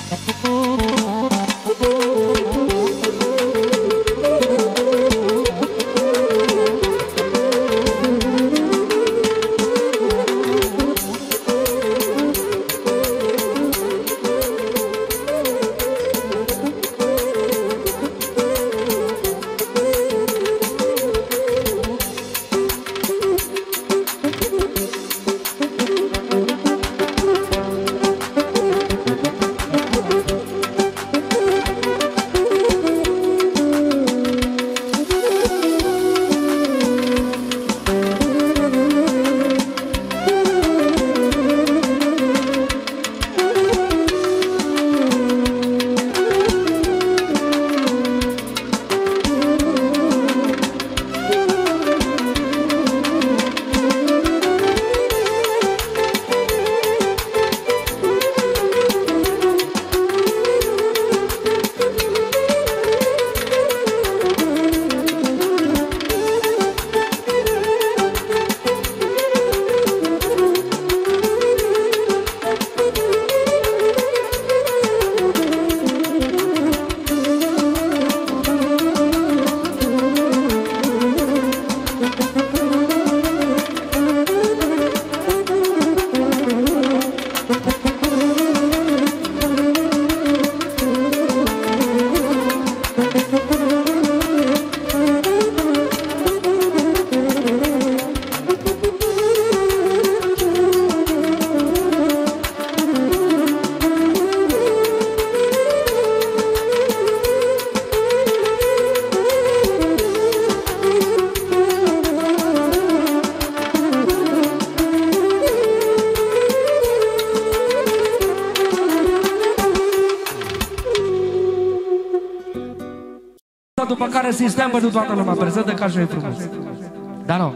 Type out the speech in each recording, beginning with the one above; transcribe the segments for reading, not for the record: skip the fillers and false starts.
După care sistem pentru toată lumea, prezentă ca și frumos. Da, nu.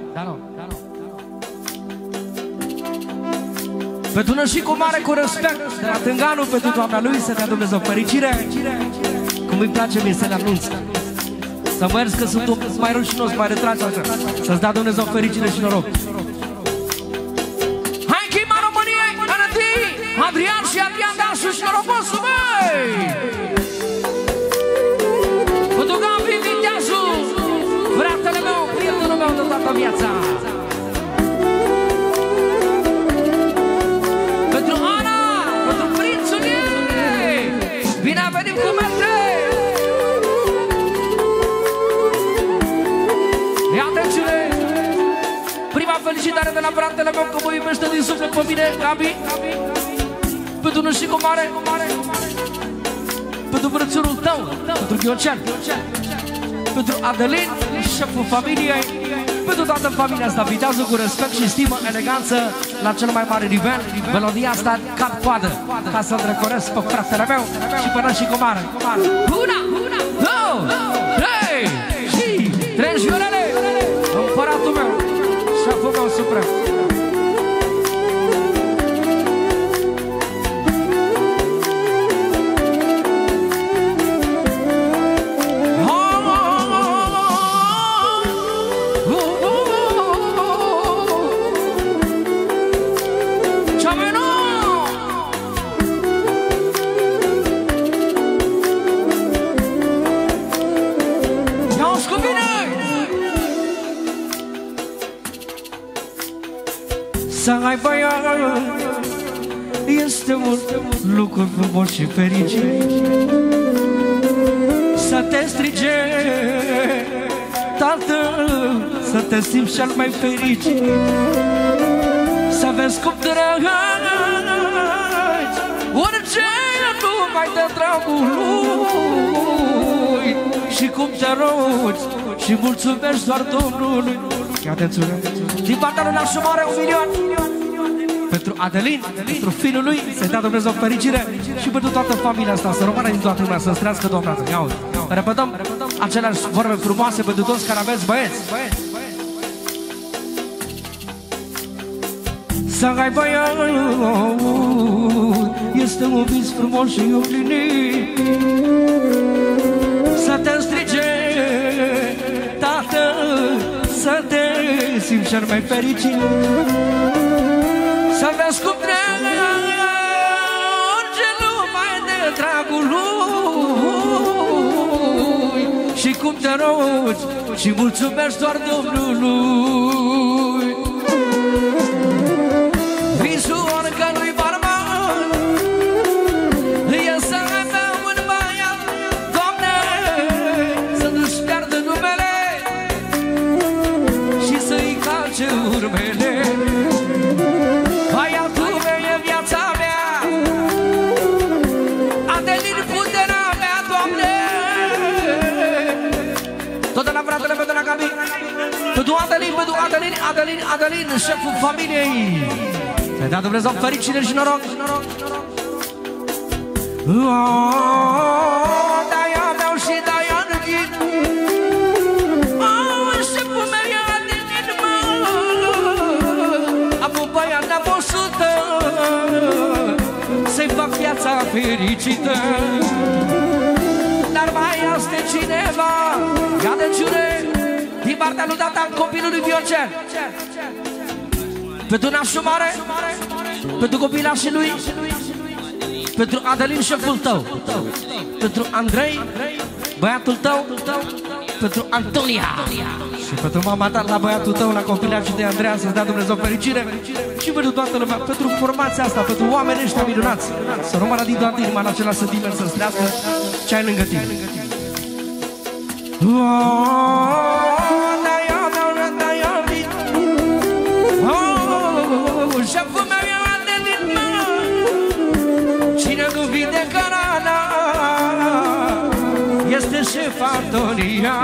Pentru nășicul mare cu respect de la Tânganu, pentru doamna lui, să dea Dumnezeu fericire. Cum îi place mie să le anunț. Să mă ierți că sunt un mai rușinos, mai retragi așa. Să-ți dea Dumnezeu fericire și noroc. Hai, chima României, Anătii, Adrian și Adrian Dansu și norocosul, băi! Fratele meu, prietenul meu de toată viața. Pentru Ana, pentru prințul ei. Bine a venit cu merge. Ia-te-ține. Prima felicitare de la fratele meu, că mă iubește din suflet pe mine, Gabi. Pentru nășicul mare. Pentru frățurul tău, pentru Gheorcean. Pentru Adelin, șeful familiei, pentru toată familia asta, vitează cu respect și stimă, eleganță la cel mai mare nivel. Melodia asta cap-coadă, ca să-l recoresc pe fratele meu și pe nășicul mare. Una, două, trei și trei violele, împăratul meu, șeful meu suprem. Să ai băiat este mult lucru frumos și fericit. Să te strige tată, să te simți cel mai fericit. Să vezi cum dragi orice numai de dragul lui. Și cum te rogi și mulțumești doar Domnului. Ia-te-țură. Din partea lui nașul mare, 1 milion. Pentru Adelin, pentru fiul lui, să-i dea Dumnezeu fericire. Și pentru toată familia asta, să rămână din toată lumea, să străiască Domnul. Ia uite. Repetăm aceleași vorbe frumoase pentru toți care aveți băieți. Să ai băiat este un vis frumos și împlinit. Să te strige tată, să te simți cel mai fericit. Să vezi cum trece orice lumai de drag. și cum te rogi și mulțumești doar Domnului. Visul oricărui barman e să avea un băiat, Doamne, să nu-și piardă numele și să-i calce urmele. Băiatul meu e viața mea, Adelin puterea mea, Doamne. Tot la fratele meu de la Gabi, pentru Adelin, șeful familiei. Să-i dea Dumnezeu fericire și noroc. Da-ia meu și da-ia năghit, șeful meu e Adelin, mă. Am un băiat de-am 100, să-i fac viața fericită. Dar mai este cineva, ia de ciure, din partea lui Data, copilului Viorcel. Pentru nașul mare, pentru copilașii lui, pentru Adelin, șeful tău, pentru Andrei, băiatul tău, pentru Antonia și pentru mama ta, la băiatul tău, la copilașii de Andreea, să-ți dea Dumnezeu fericire și pentru toată lumea, pentru formația asta, pentru oamenii ăștia minunați, să rămână din toată inima în același sentiment, să-ți trească ce ai lângă tine. Șeful meu e Adelin, mă. Cine nu vindecă rana este șef Antonia.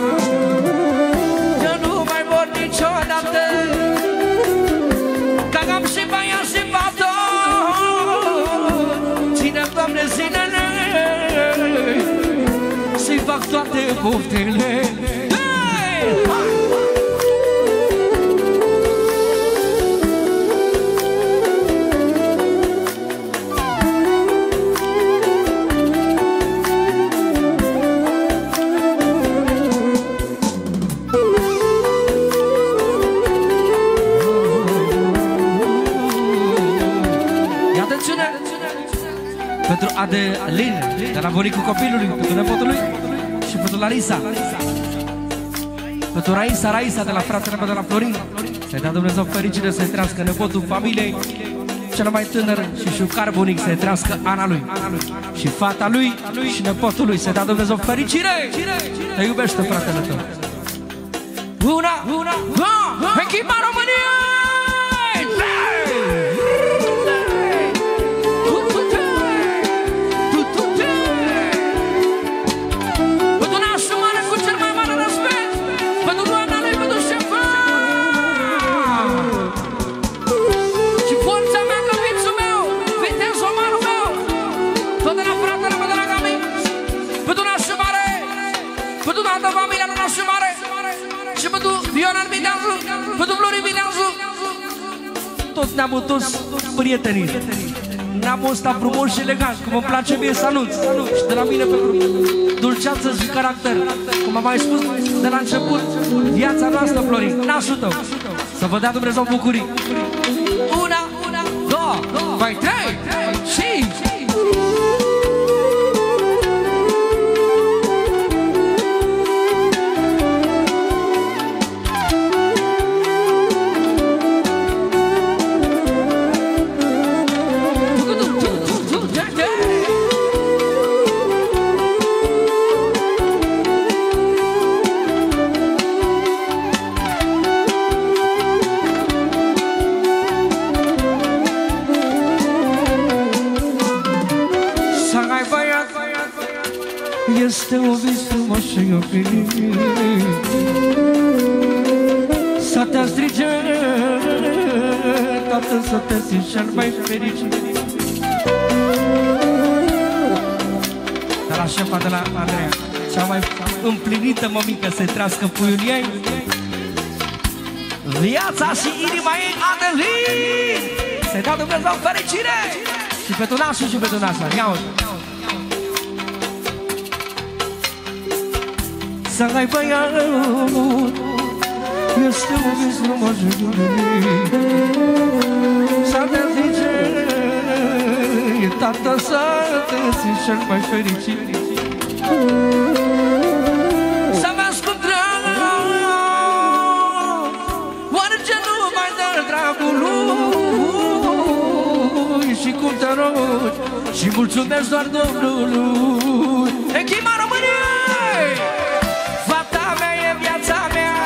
Eu nu mai mor niciodată, că am și băiat și fată. Ține-mi, Doamne, zilele, să-i fac toate poftele. Pentru Adelin, de la bunicul copilului, pentru nepotul lui și pentru Larisa. Pentru Raisa de la fratele meu de la Florin. Să-i dea Dumnezeu fericire, să-i trăiască nepotul familiei cel mai tânăr și șucar bunic, să-i trăiască Ana lui și fata lui și nepotul lui. Să-i dea Dumnezeu fericire. Te iubește fratele tău. Una, echipa României! Și pentru Ionan Mineazu, pentru Florin Mineazu, toți ne-am întors prietenii. Ne-am ăsta frumos și elegant, cum îmi place mie să anunț. Și de la mine pentru dulceață și caracter. Cum am mai spus de la început, viața noastră, Florin, nașul tău, să vă dea Dumnezeu bucurii. Una, două, mai trei, și... Este o vis frumos și o felit, să te strige, tată, să te simți cel mai fericit. De la șefa de la Andreea, cea mai împlinită mămică, să-i trăiască puiul ei, viața și inima ei, Adelin! Să-i dea Dumnezeu fericire! Și pentru nașul și pentru nașa, ia-o! Să ai băiat, este o vis frumos și iubit, să te zice, tată, să te simți cel mai fericit. și cum te rogi și mulțumesc doar Domnului. Echipa României! Fata mea e viața mea.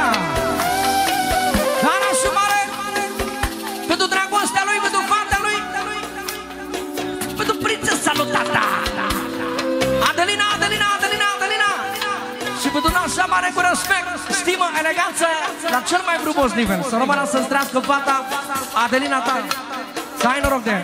Ana și mare pentru dragostea lui, pentru fata lui, pentru prințesa lui tata Adelina, Adelina, Adelina, Adelina. Și pentru nașa mare cu respect, stimă, eleganță la cel mai frumos nivel. Să rămână să-ți trească fata Adelina ta. Să ai noroc de ea.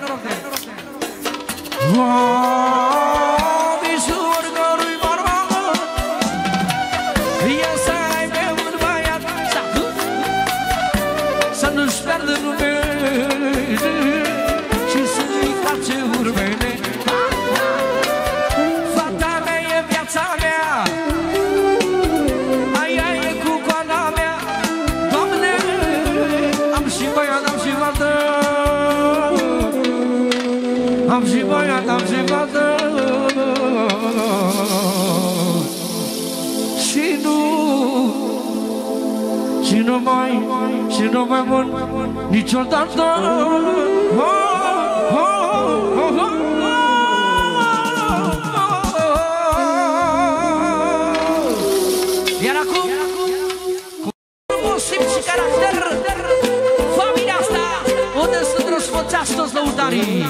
Să nu-și pierdă numele și să-i face urmele. Fata mea e viața mea, aia e cu coana mea. Doamne, am și băiat, am și fată, am și băiat, am și fată. Și nu mai bun niciodată. Iar acum, cu frumos simț și caracter, familia asta, unde sunt răsfățați toți lăutarii.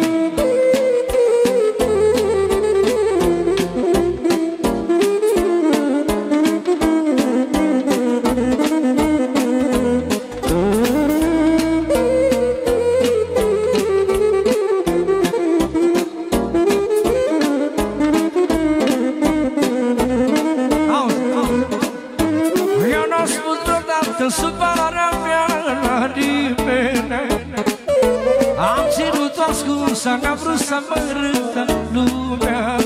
N-am vrut să mă râdă lumea.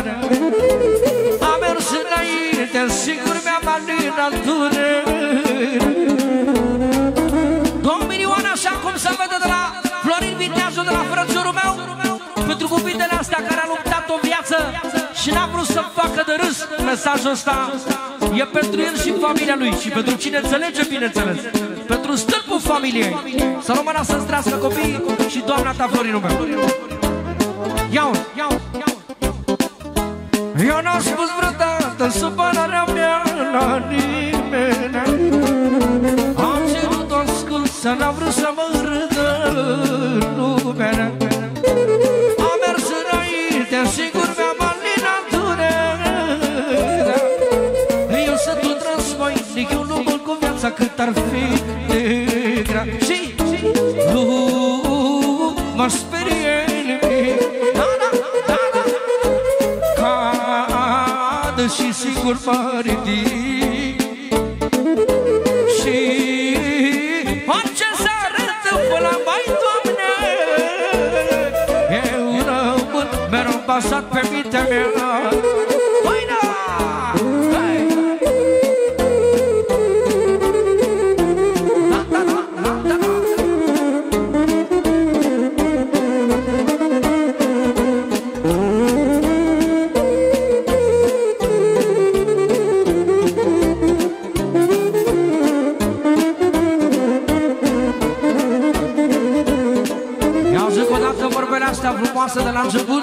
Am mers înainte, sigur mi-am alinat dureri. 2 milioane, așa cum se vede de la Florin Viteazul, de la frățiorul meu, pentru cuvintele astea care a luptat o viață și n-a vrut să-mi facă de râs. Mesajul ăsta e pentru el și familia lui și pentru cine înțelege, bineînțeles, pentru stâlpul familiei. Să rămână să-ți trească copiii și doamna ta, Florinul meu. Iau-l! Eu n-am spus vreodată supărarea mea la nimeni. Am ținut-o ascunsă, n-am vrut să mă râdă lumea. Am mers înainte, sigur mi-am alinat durerea. Eu sunt un războinic, eu nu mult cu viața cât ar fi de grea. Și nu mă sperie nimic, cadă și sigur mă ridic. Și orice s-a întâmplă la mai, Doamne, eu rămân mereu basat pe mintea mea. Frumoasă de la început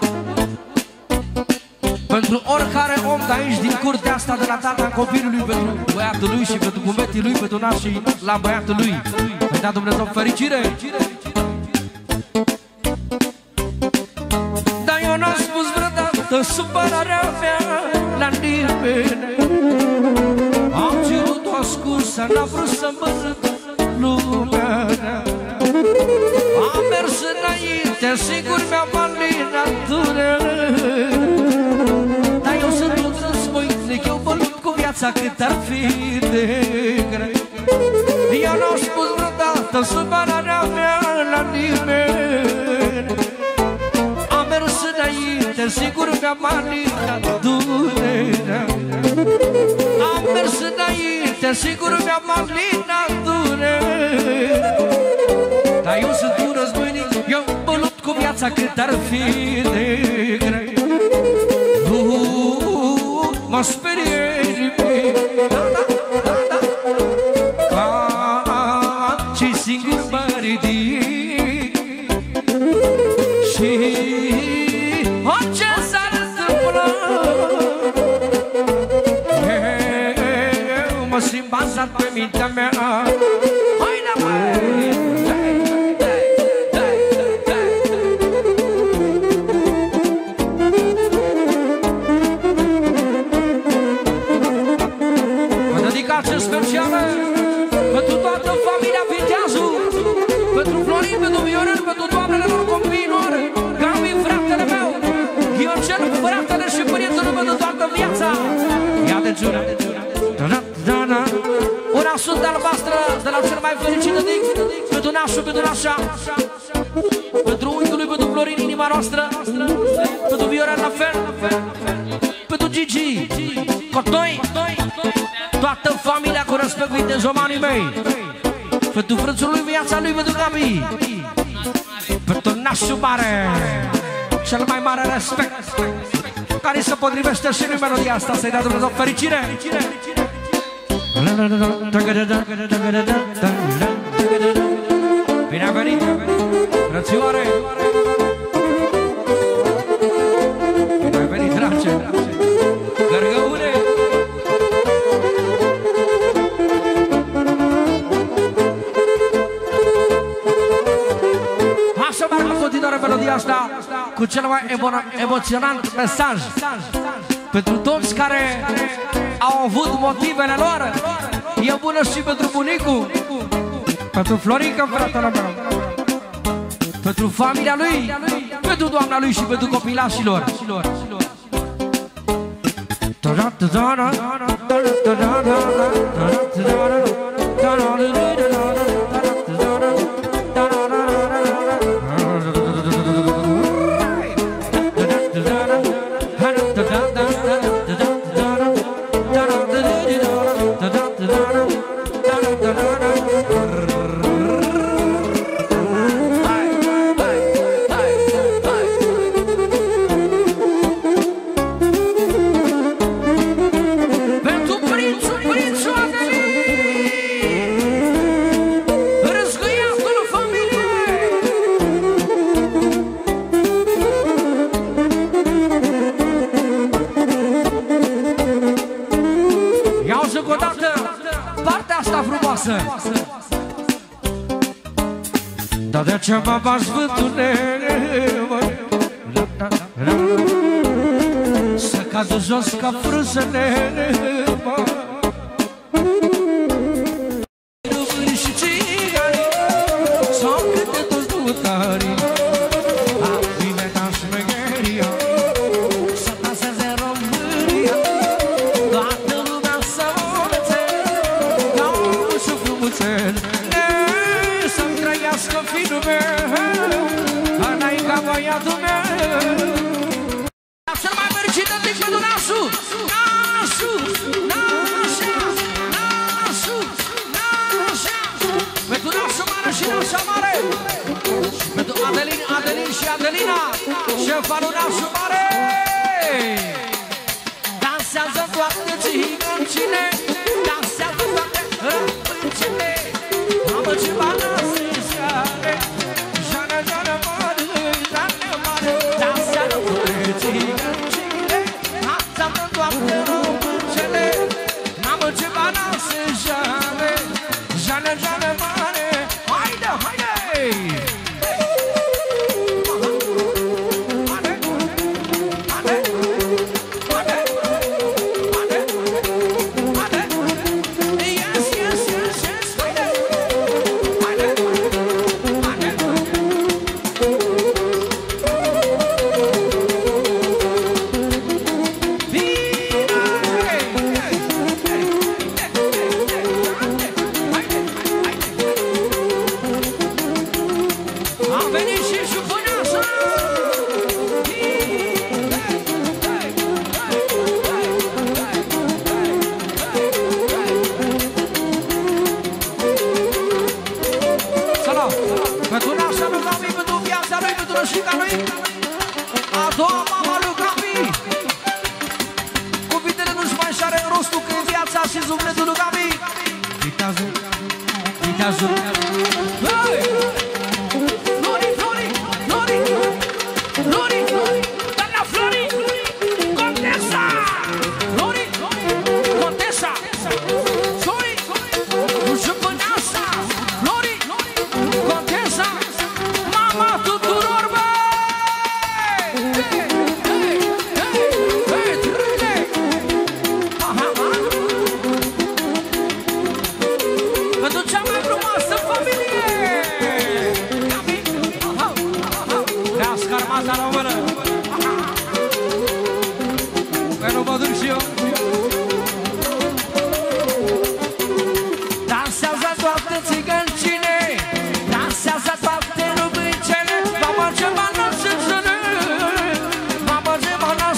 pentru oricare om de aici din curtea asta, de la tata copilului, pentru băiatul lui și pentru cumetii lui, pentru nașii la băiatul lui. Îi da Dumnezeu fericire. Dar eu n-am spus vreodată supărarea mea la nimeni. Am ținut-o ascunsă, n-am vrut să mă râd lumea. Am mers înainte, sigur mi-am alinat dureri. Dar eu sunt un războinic, eu mă lupt cu viața cât ar fi de grea. Eu n-am spus vreodată supărarea mea la nimeni. Am mers înainte, sigur mi-am alinat durerea. Am mers înainte, sigur mi-am alinat durerea. Dar eu sunt un războinic, eu mă lupt cu viața cât ar fi de grea. Nu mă sperie nimic, ca și singur mă ridic. mintea mea. Haide, măi! Mă dedicație specială pentru toată familia Viteazu, pentru Florin, pentru Viorel, pentru doamnele lor copiilor, Gabi, fratele meu, Ghiocel, fratele și prietenul meu de toată viața. Ia de ciură! Una sunt albastră de la cel mai fericit de Dic, pentru nașul, pentru nașa, pentru unchiului, pentru Florin, inima noastră, pentru Viorel la fel, pentru Gigi, Cotoi, toată familia cu respect vitezomanii mei, pentru frățul lui, viața lui, pentru Gabi, pentru nașul mare, cel mai mare respect, care se potrivește și în melodia asta, să-i dea Dumnezeu fericire. Bine a venit, frățioare! Bine a venit, drage! Gărgăune! Așa merg în continuare melodia asta cu cel mai emoționant mesaj pentru toți care au avut motivele lor. E bună și pentru bunicul, pentru Florica, fratele meu, pentru familia lui, pentru doamna lui și pentru copilașilor. Dar de ce mă bași vântule, să cadă jos ca frânsele, Români și cigani, sau câte toți butarii, Viveta șmecheria, să danseze România, toată lumea să învețe, ca omul și frumuțel, să-mi trăiască fiul meu, ăla-i ca băiatul meu. Cel mai fericit de Dic pentru nașu, nașu, nașa, nașu, nașa, pentru nașu mare și nașa mare, și pentru Adelin, Adelin și Adelina, șefa lui nașu mare. Dansează toate țigancile, dansează toate răpâncile, mamă ce bană.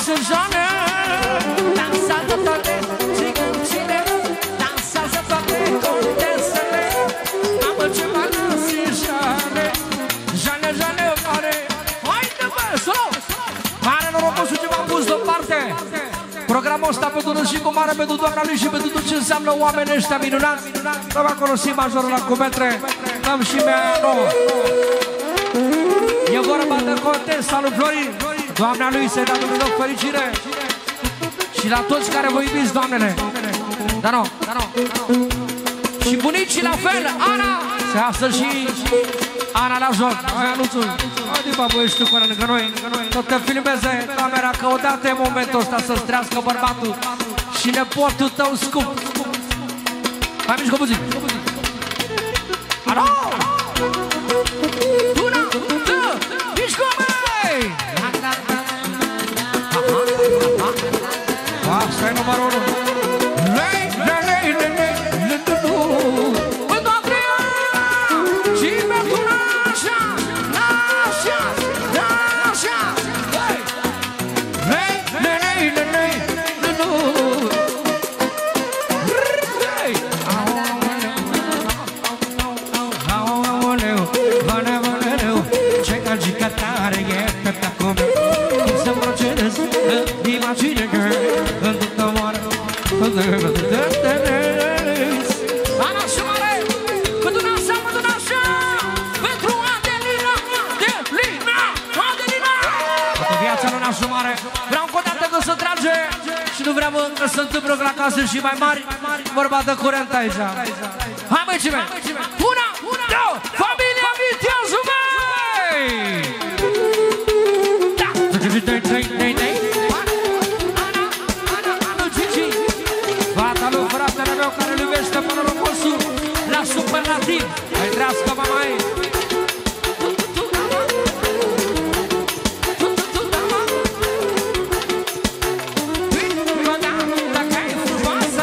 dansează Joane, dansează toate țiganțile, dansează toate contesele. Mamă, ce mă dansi Joane, Joane, Joane, mare. Haide bă, solo! Mare norocosul ce m-am pus deoparte. Programul ăsta pentru noi și cu mare pentru doamna lui și pentru tot ce înseamnă oamenii ăștia minunați. Dăm acolo și majorul la cumetre, dăm și mea nouă. E vorba de contest, salut Florin, doamna lui să-i dea Dumnezeu fericire. Și la toți care vă iubiți, doamnele. Dar nu. Și bunicii la fel, Ana. Și astăzi și Ana la joc. Hai, Anuțul. Haide, bă, ești tu cu lângă noi. Tot te filmeze camera, că odată e momentul ăsta să-ți trească bărbatul și nepotul tău scump. Hai, mișcă puțin. Alo! Una, două, mișcă, măi! Asta e numărul 1. Ana și mare, pentru nașa, pentru Adelina, toată viața lui nașa mare. Vreau încă o dată că se trage și nu vreau că se întâmplă la casă și mai mari. Vorba de curent aici. Hai măi, cime! Una, două, familia Viteazu, măi! Da! Fratele meu care îl iubește până la posul la superlativ. Hai trească, mama ei. Dacă ai frumoasă.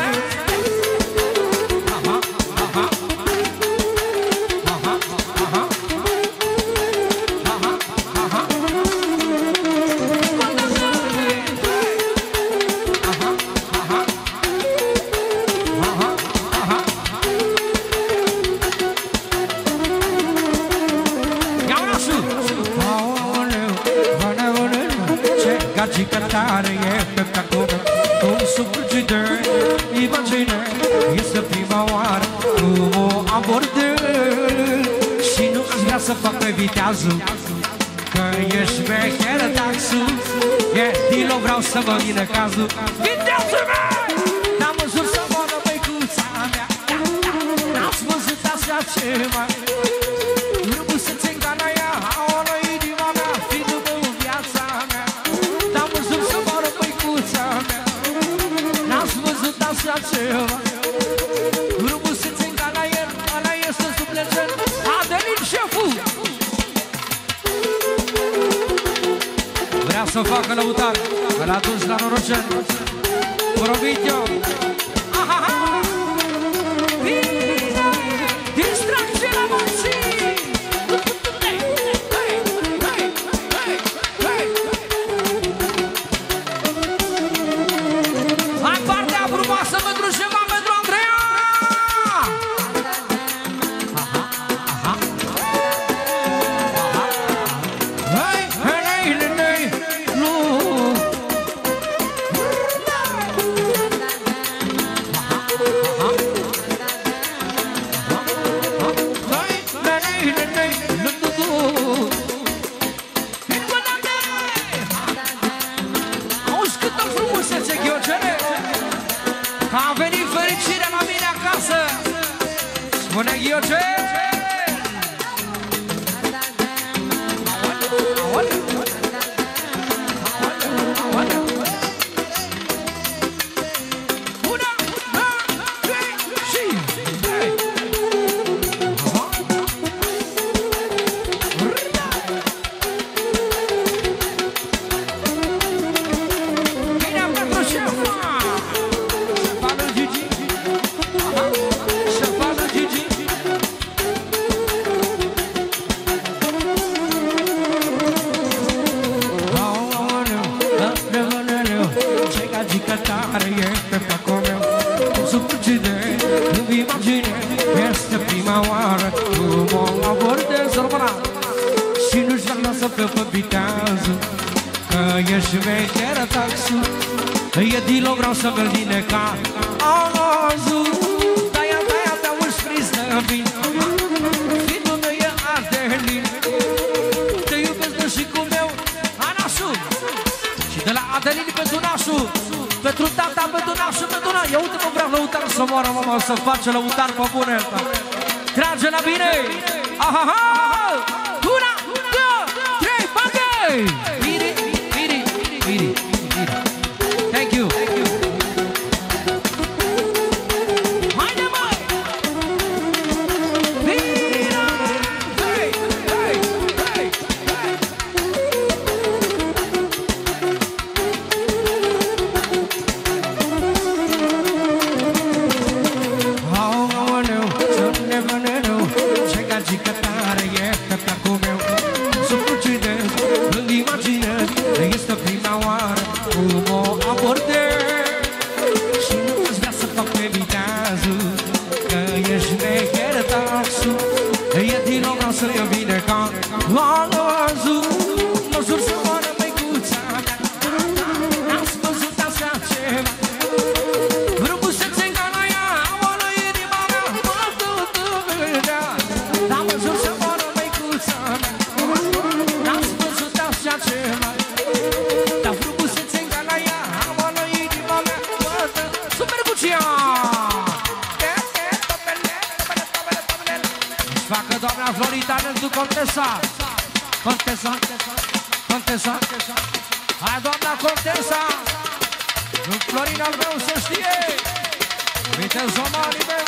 Cantare e spettacolare, un supergider, immagine, este prima oară, cum o abordez. Și nu aș vrea să fac pe Viteazu, că ești mecher taxul. Dilo, vreau să mă vină cazul. Viteazu, mea! N-am văzut să moară băicuța mea, n-ați văzut așa ceva. Nu pot să-ți îngană ea, aolă inima mea, fi după viața mea. N-am văzut să moară băicuța mea, n-ați văzut așa ceva. Nu pot să-ți îngană el, ăla este suplecel. Adelin, șeful! Vrea să facă lăutar, l-a dus la norocel. Promit eu. Distracție la munții! Hai partea frumoasă pentru ceva, pentru Andreea! Auzi câtă frumusețe, Ghiocene! Că a venit fericirea la mine acasă! Spune Ghiocene! taxul. E deloc vreau să merg din ca azul. De-aia te-am înscris de bine. Fiul meu e Adelin. Te iubesc de și cu meu Anașu. Și de la Adelin pentru nașul, pentru tata, pentru nașul, pentru nașul. Ia uite mă, vreau lăutar să moară, mama, să face lăutar pe bune. Trage la bine. Ahaha! Una, două, trei, bagă-i! Miri. Thank you. Haide, măi! Mira! Hei! Aoleu, ce neveneu, ce gagică tare e pe placul meu. Subrucident, îmi imaginez, este prima oară cum o abordez. Și nu-ți vrea să fac pe viteazul, că ești necher taxul. E din nou vreau să-l iau bine ca azul. Mă jur să moară măicuța mea, n-ați văzut așa ceva. Frumusețe ca la ea, oală inima mea, mă vedea. Dar mă jur să moară măicuța mea, n-ați văzut așa ceva. Dar frumusețe ca la ea, oală inima mea, mă vedea. Super Guccia! Își facă doamna Florita pentru Contesa. Contesa. Hai doamna Contesa. Florin al meu să știe. Uite zomanii meu.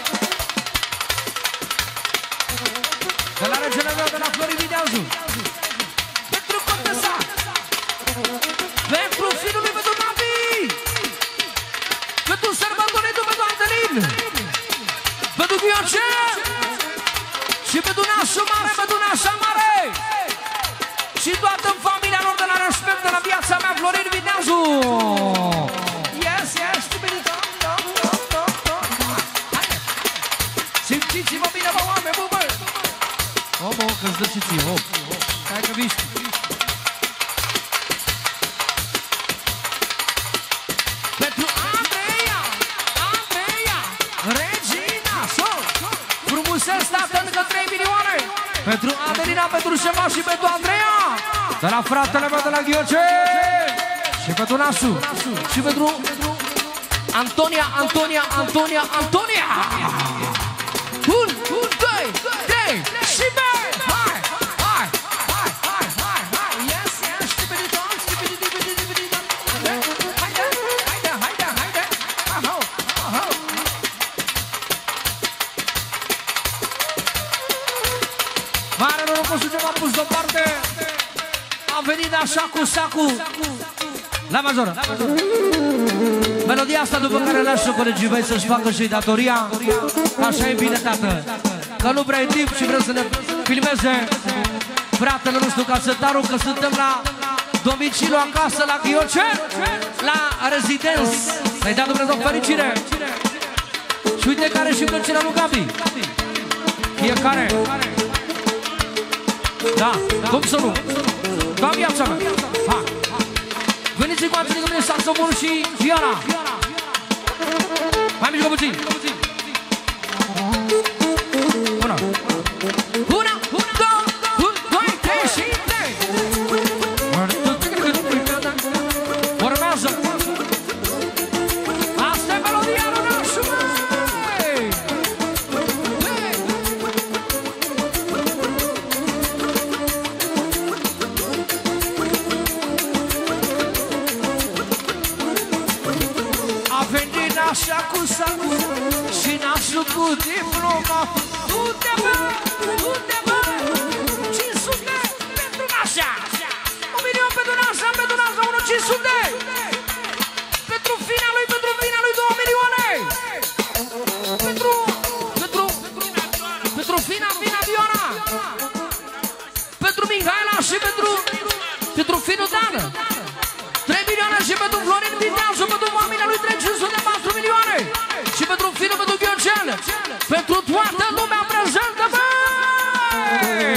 De la regele meu, de la Florin Videazu. Pentru Contesa. Pentru finul lui, pentru Navi. Pentru sărbătoritul, pentru Antelin. Pentru Ghiocea. Și pentru nașul mare, pentru nașa mare. Și toată familia lor de la respect, de la viața mea, Florin Videazu. Yes, haide. Simțiți-vă bine, bă, oameni, bă, bă. Bă, că-ți dă și ție, hop. Stai că viști. Pentru Andreea, Regina, frumuseț, tată, încă 3 milioane. Pentru Adelina, pentru Șema și pentru Andreea. De la fratele meu de la Ghioce. Și pentru Nasu. Și pentru Antonia. 1, 2, 3 și bine! Hai! Yes! Haide! Aha! Mare norocul și ce m-a pus deoparte. A venit așa cu sacul la majoră. Melodia asta după care lasă colegii mei să-și facă și datoria. Așa e bine, tată. Că nu prea e timp și vreau să ne filmeze fratele nostru Casătaru, că suntem la domiciliu acasă, la Ghioce, la rezidență. Să-i dea Dumnezeu fericire. Și uite care și plăcerea lui Gabi. Fiecare. Da, cum să nu? Da, viața mea. Ha. Veniți cu alții de mine, saxofon și viola. Mai mișcă puțin. Una, două, trei și trei. Urmează. Asta e melodia lui nașul, măi. A venit nașa cu sacul și nașul cu diploma. Du-te, bă! 500 pentru nașa! 1 milion pentru nașa, 500! Pentru fina lui, 2 milioane! Pentru fina Viora! Pentru Mihaela și pentru finul Dan! 3 milioane și pentru Florin Videazu, pentru familia lui 304 milioane! Și pentru finul, pentru Ghiocel! Pentru toată lumea prezentă, băi!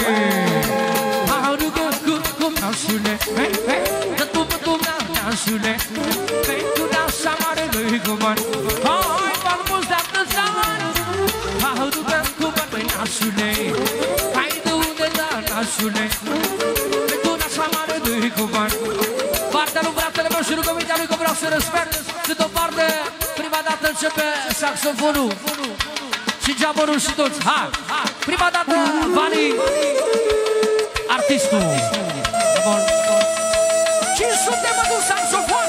Nașule, Pentru nașa mare lui cu bani. Hai, bani mulți de atâția ani. Hai, du-te cu bani, băi, nașule. Hai, du-te, da, nașule. Pentru nașa mare lui cu bani. Partea lui fratele meu și rugămintea lui că vreau să respect. Cât o parte, prima dată începe saxofonul și geamărul și toți. Hai! Prima dată, Vali, artistul. 500 mă duc saxofon.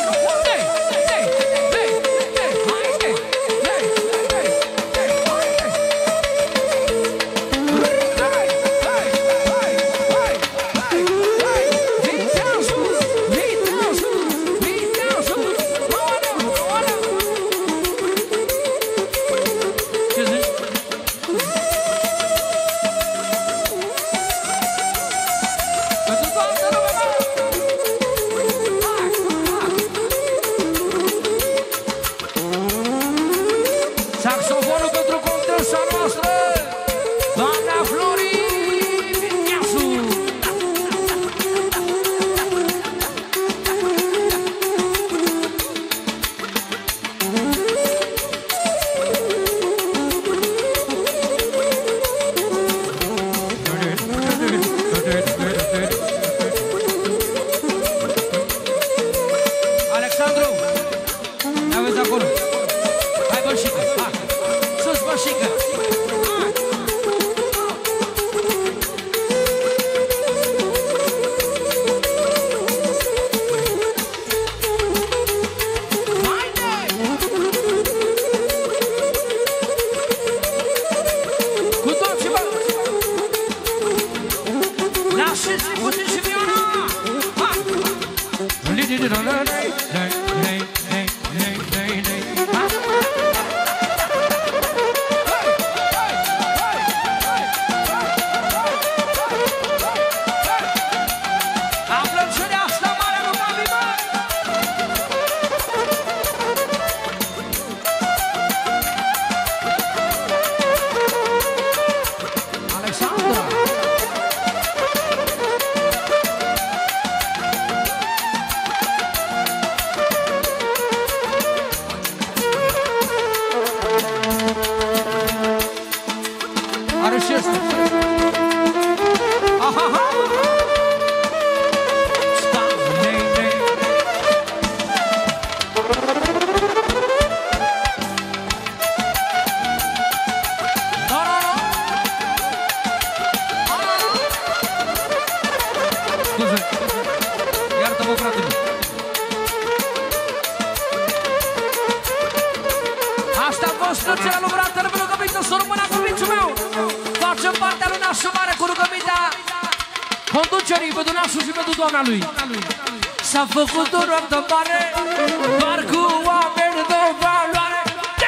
S-a făcut o noapte mare, doar cu oameni de valoare.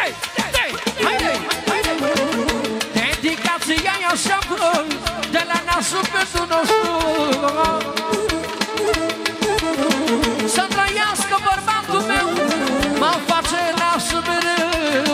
Dedicația e așa de la nasul pentru nostru. Să trăiască bărbatul meu, mă face nasul mereu.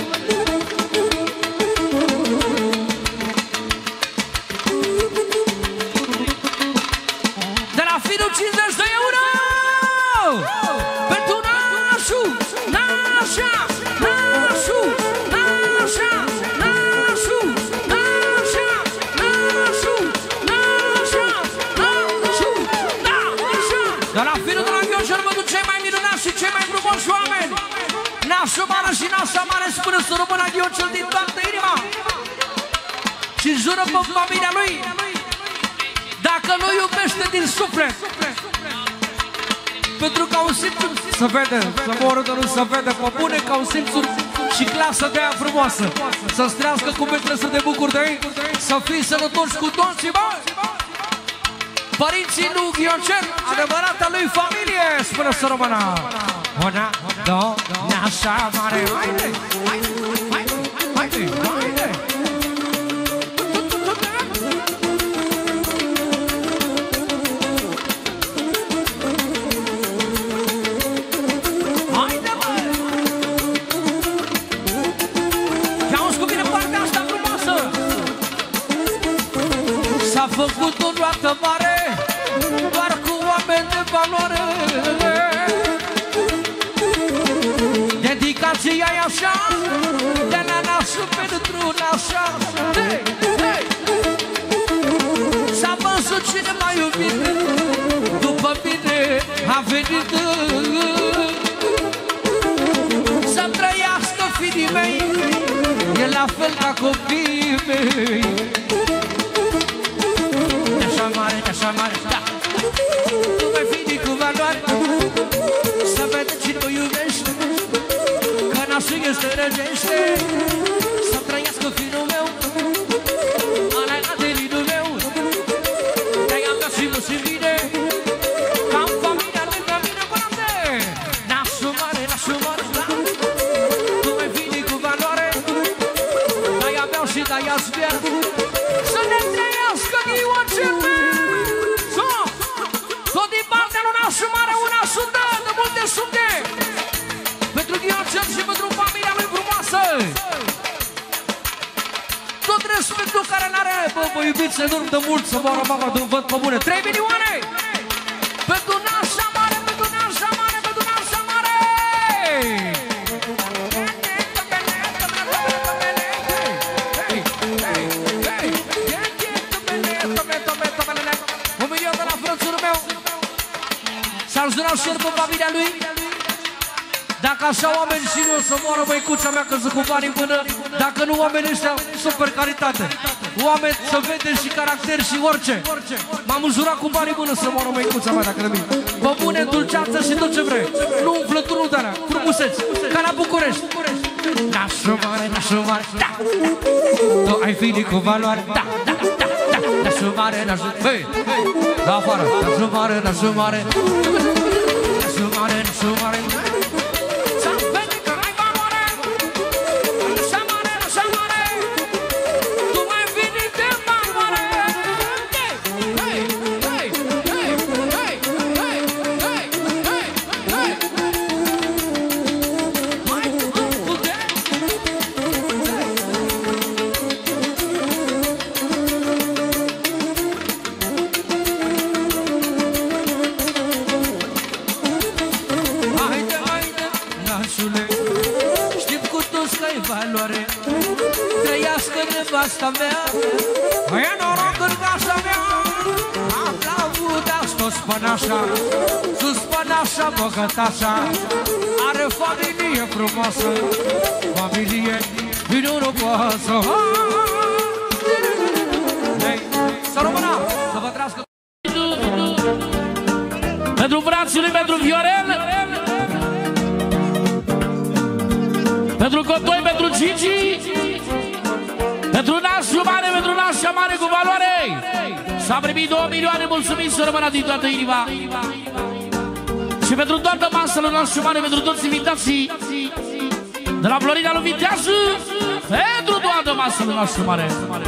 De la finul 50 de euro pentru nașul, nașa, nașul, nașa, nașul, nașa, nașul, nașa, nașul, nașa. De la finul de la Gheorghe Rămădu, cei mai minunați și cei mai frumoși oameni, nașul mare și nașa mare, spune să rămână Gheorghe din toată inima și jură pe familia lui, dacă nu iubește din suflet, pentru că au simțuri, să vede, să moră de nu se vede, pe bune, că au simțuri și clasă de aia frumoasă, să-ți trească cu metre, să te bucuri de ei, să fii sănătoși cu toți, bă! Părinții lui Ghiocel, adevărata lui familie, spune să rămână. Una, două, nașa mare, haide, haide, haide, haide, haide. S-a făcut o noapte mare, doar cu oameni de valoare. ce ai așa, de la nașul pentru nașa. Hei, hei! S-a văzut cine m-a iubit, după mine a venit. Să-mi trăiască fiii mei, e la fel ca copiii mei. De-așa mare, da. Tu mai fii cu valoare, să vede cine o iubește, că nașul este răgește. Să-mi trăiască fiul meu, ăla-i Adelinul meu. De-aia mea și nu se vine, ca-n familia lângă mine până-te. Nașul mare, da. Tu mai fii cu valoare, de-aia beau și de-aia sper. Să ne trăiască ghioce meu. Tot din partea lui nașul mare, una sută, de multe sute. Pentru Ghiocel și pentru familia lui frumoasă. Tot respectul care n-are. Bă, iubiți, se dorm de mult, să moară mama de un văd pe bune. 3 milioane! Pentru nașa mare, pentru nașa mare, pentru nașa mare! Un milion de la frățul meu. S-a ajutat și el pe familia lui. Dacă așa oameni și nu o să moară băicuța mea că sunt cu bani în până. Dacă nu, oamenii ăștia super calitate. Oameni să vede și caracter și orice. M-am înjurat cu bani în până să moară băicuța mea dacă nimic. Bă bune, dulceață și tot ce vrei. Nu umflături, nu de-alea, frumuseți. Ca la București. Nașul mare, da. Tu ai fi cu valoare, da. Nașul mare, hei, da afară. Nașul mare. Nașul mare. Să vede că ai valoare. Nașa mare. Tu mai vini de valoare. Hei. Mai putem. Știm cu toți că-i valoare. Trăiască nevasta mea, e noroc în casa mea. Aplaudați toți pănașa, sus pănașa bogătașa. Are familie frumoasă, familie din urupoasă. Să rămână, să vă trească. Pentru frații lui, pentru Viorel, pentru Cotoi, pentru Gigi, pentru nașul mare, pentru nașa mare cu valoare. S-a primit 2 milioane, mulțumim să rămână din toată inima. Și pentru toată masa lui nașul mare, pentru toți invitații de la Florida lui Vitează, pentru toată masa lui nașul mare.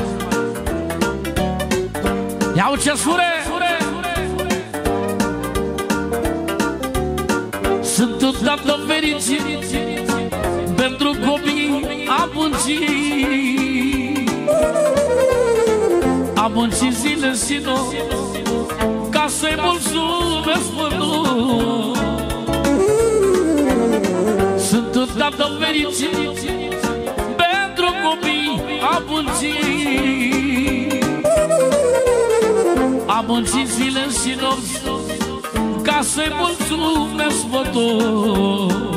Iau ce sure! Sunt tot dată fericit pentru copii am muncit. Am muncit zile și nopți ca să-i mulțumesc până. Sunt tot dată fericit pentru copii am muncit. Am muncit zile și nopți ca să-i mulțumesc până.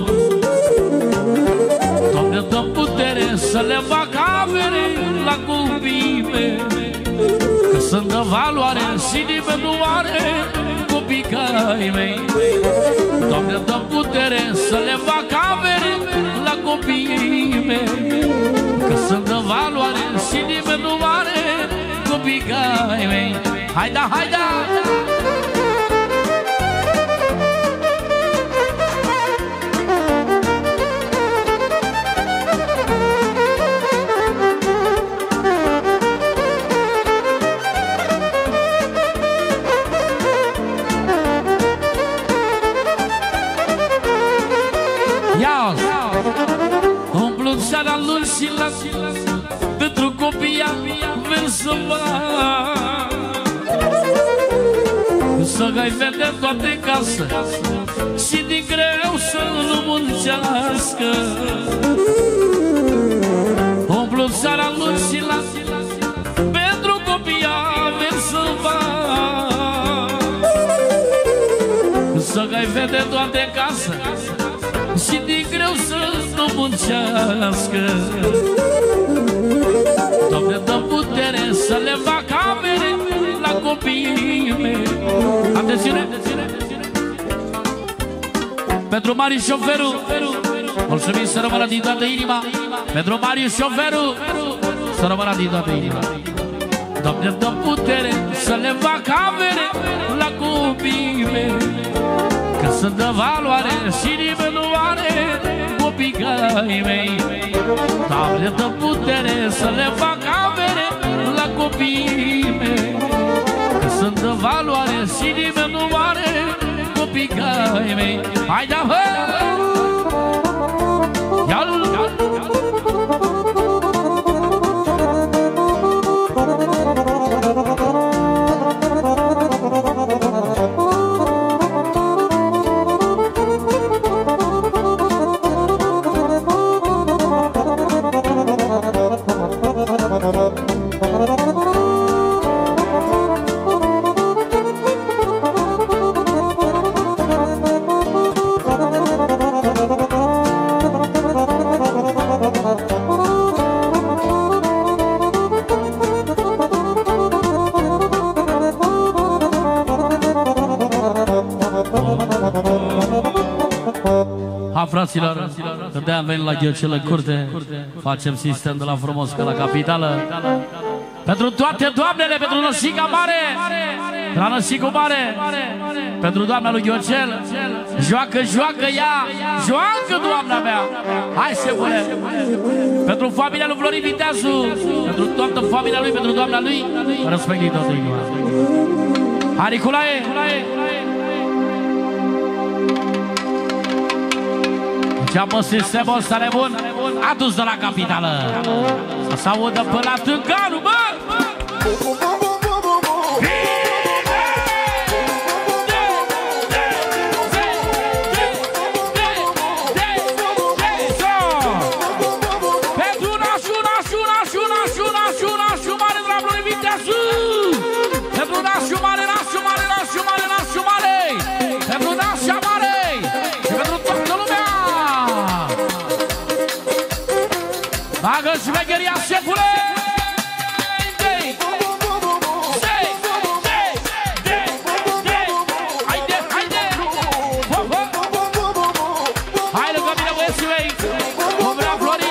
Doamne, dă putere să le fac avere la copiii mei, că sunt de valoare și nimeni nu are copii ca ai mei. Doamne, dă putere să le fac avere la copiii mei, că sunt de valoare și nimeni nu are copii ca ai mei. Haida, haida! Umplut seara luni și la pentru copii am să fac, să ai vede toate casă și din greu să nu muncească. Umplu țara lui și la pentru copii avem să fac. Să gai fete toate în casă și din greu să nu muncească. Doamne, dă putere să le fac camere la copiii mei. Atențiune! Pentru Mariu șoferul, mulțumim, să rămână din toată inima. Pentru Mariu șoferul, să rămână din toată inima. Doamne, dă putere să le fac camere la copiii mei, că să dă valoare și nimeni nu are copii ca ei mei. Doamne, dă putere să le fac camere la copiii mei, că să dă valoare și nimeni nu are copii ca ei mei. Hai da, hă! Ia-l! Fraților, de-aia venit la Gheocelă Curte, facem sistem de la frumos ca la capitală. Pentru toate doamnele, pentru Nășica Mare, la Nășicul Mare, pentru doamna lui Gheocel, joacă, joacă ea, joacă doamna mea. Hai, șefule! Pentru familia lui Florin Viteazu, pentru toată familia lui, pentru doamna lui, respect din toată inima. Hai, Nicolae! Ceamă sistemul ăsta nebun adus de la capitală, să se audă până la Tânganu, bă! Pentru nașu mare de la Florin Viteazu, pentru nașu mare, pentru nașa mare și pentru toată lumea. Bagă șmecheria, șefule! Haide! Hai lângă mine, băieții mei! Cum vrea Florin!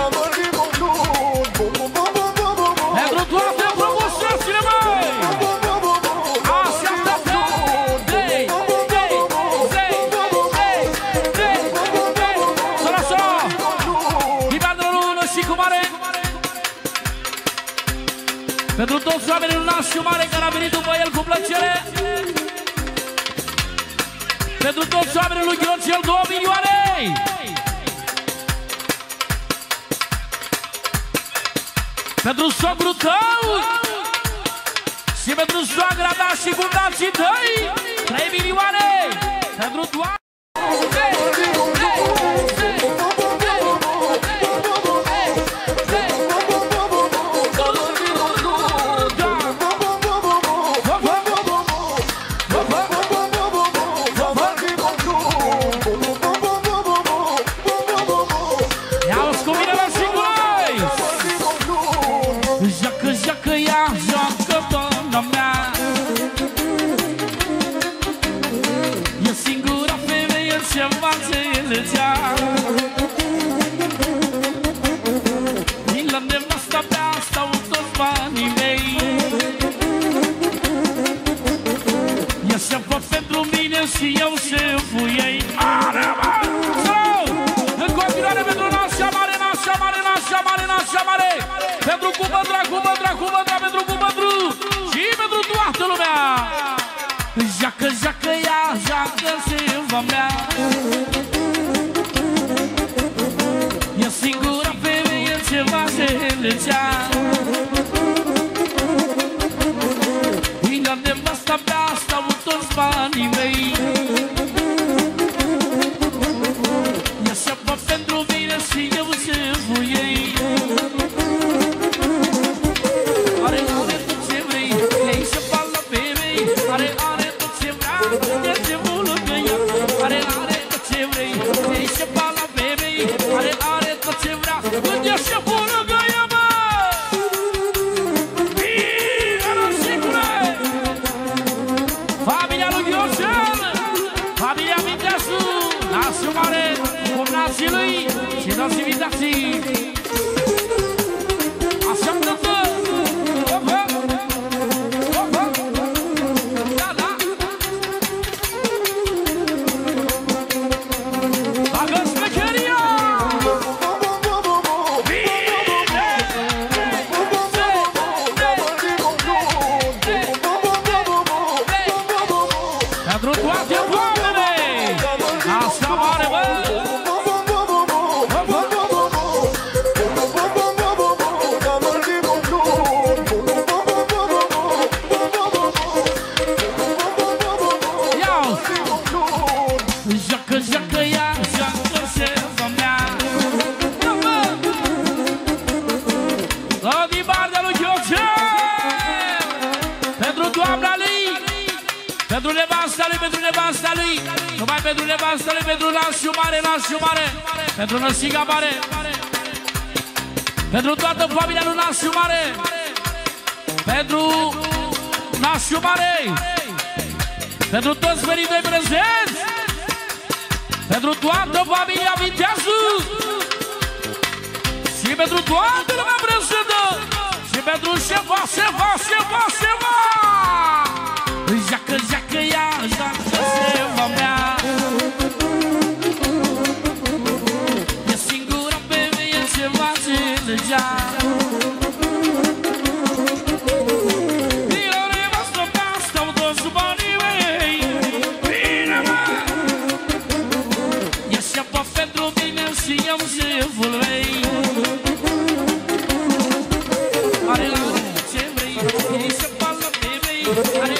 Pentru toate frumusețile, măi! Așteaptă-te! Pentru toți oamenii lui Nașu Mare care a venit după el cu plăcere, pentru toți oamenii lui Gheorgel 2 milioane, pentru sogru tău și pentru soagra ta și cumnații tăi 3 milioane, pentru toate. Și eu șeful ei. În continuare pentru Nașa Mare, pentru Cumădra, pentru Cumădru și pentru toată lumea. Joacă ea, joacă șefa mea. E singura femeie ce va înțelegea. La nevasta mea stau toți banii mei. nasul mare, combinații lui și dați invitații. Așteaptă-te! Opa! Opa! Da, da! Bagă smecheria! Pentru toate oamenii! Asta mare, bă! Pentru nevasta lui, pentru nevasta lui, numai pentru nevasta lui, pentru nașul mare, nașul mare, pentru năsiga mare, pentru toată familia lui nașul mare, pentru nașul mare, pentru toți verii prezenți, pentru toată familia Viteazu și pentru toată lumea prezentă și pentru șefa, șefa, șefa, șefa. Jacă, jacă, ia, jacă, șefa mea. E singura pe mine ce face legea. Eu nevastă pe asta, au toți banii mei. Bine, mă! E șefa pentru mine și eu șeful mei. Are ce vrei, e șefa la bebei. Are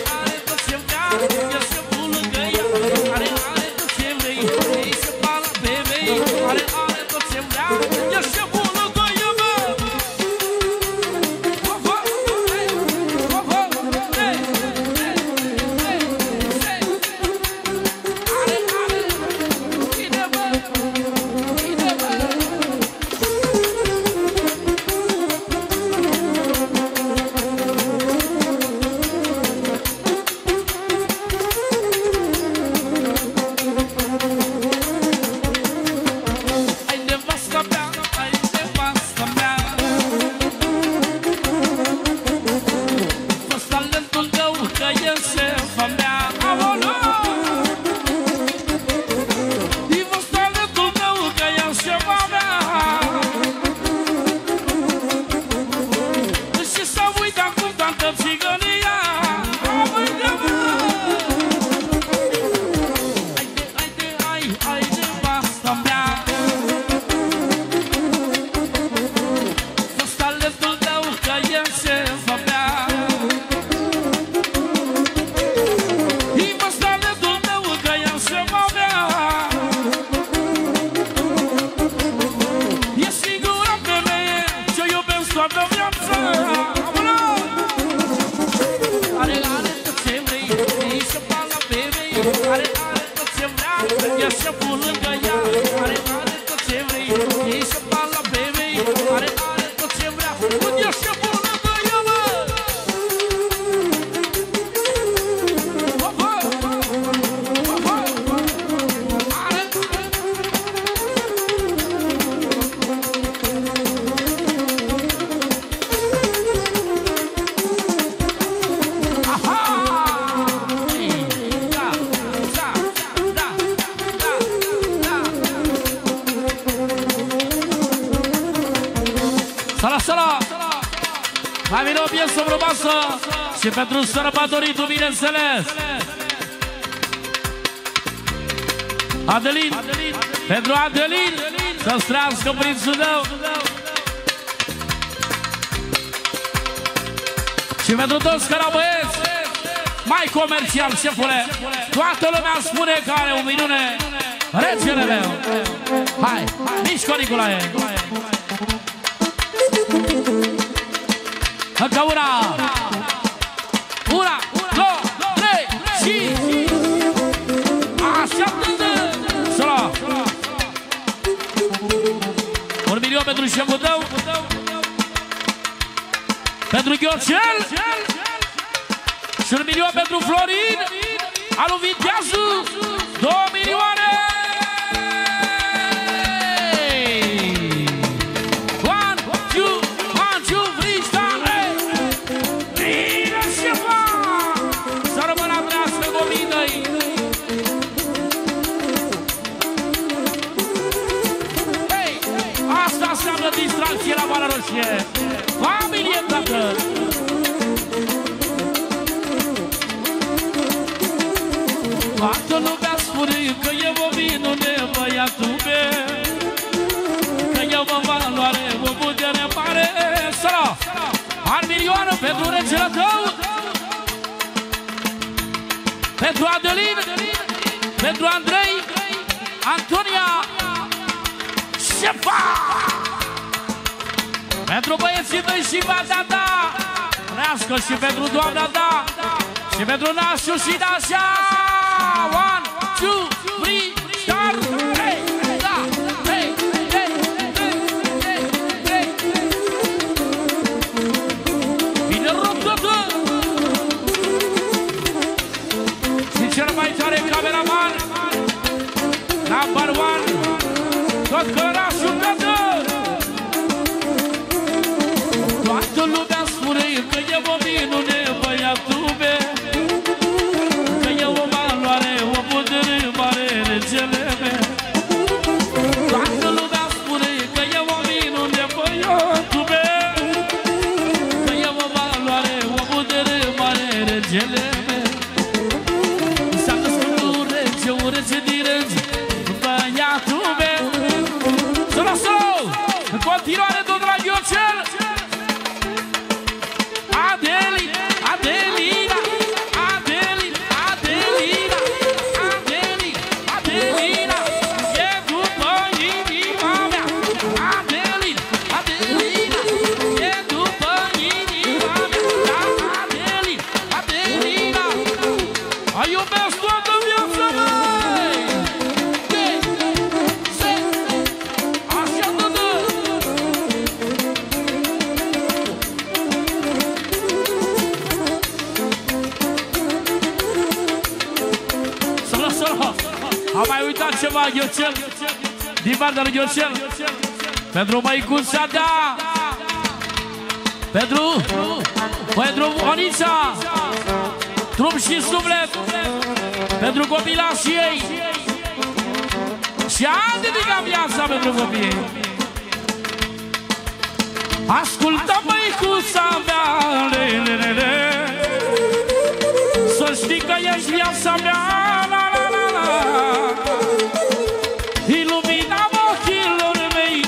și pentru sărbătoritul, bineînțeles. Adelin, pentru Adelin, să-ți trăiască prințul tău. Și pentru toți care au băieți, mai comercial, șefule, toată lumea spune că are o minune, regele meu. Hai, mișcă, Nicolae. Încă una. Una, două, trei și așteaptă-te! Sola! Un milion pentru șeful tău, pentru Ghiocel și un milion pentru Florin, al lui Viteazu, 2 milioane! lasă distracție la Marea Roșie. Familie, tată! Toată lumea spune că e o minune, băiatul meu, că e o valoare, o putere mare. Săra! Ar milioană pentru regele tău, pentru Adelin, pentru Andrei, Antonia, șefa! Pentru băieții tăi și Dada, trească și pentru doamna Da, și pentru Nașu și Dașa. 1, 2, 3, start! Hey, da, hey, hey, hey, hey, hey. Bine rup totul! Și cel mai tare cameraman, number 1, tot cărașul tătă! Toată lumea spune că e o minune, băiatul meu, că e o valoare, o putere mare, regele meu. Toată lumea spune că e o minune, băiatul meu, că e o valoare, o putere mare, regele meu. S-a născut un rege din rege, băiatul meu. Să lăsă! În continuare, tot la Ghiocel! Adelina, Adelina, Adelina, Adelina, Adelina, Adelina, e după inima mea. Adelina, Adelina, e după inima mea. Da, Adelina, Adelina, ai iubesc toată viața mea. Așa tătă. Am mai uitat ceva, Ghiocel, din partea lui Ghiocel, pentru măicuța Da, pentru Onița, trup și suflet, pentru copilașii ei. Și am dedicat viața pentru copiii. Ascultă, măicuța mea, să știi că ești viața mea, ilumina ochilor mei,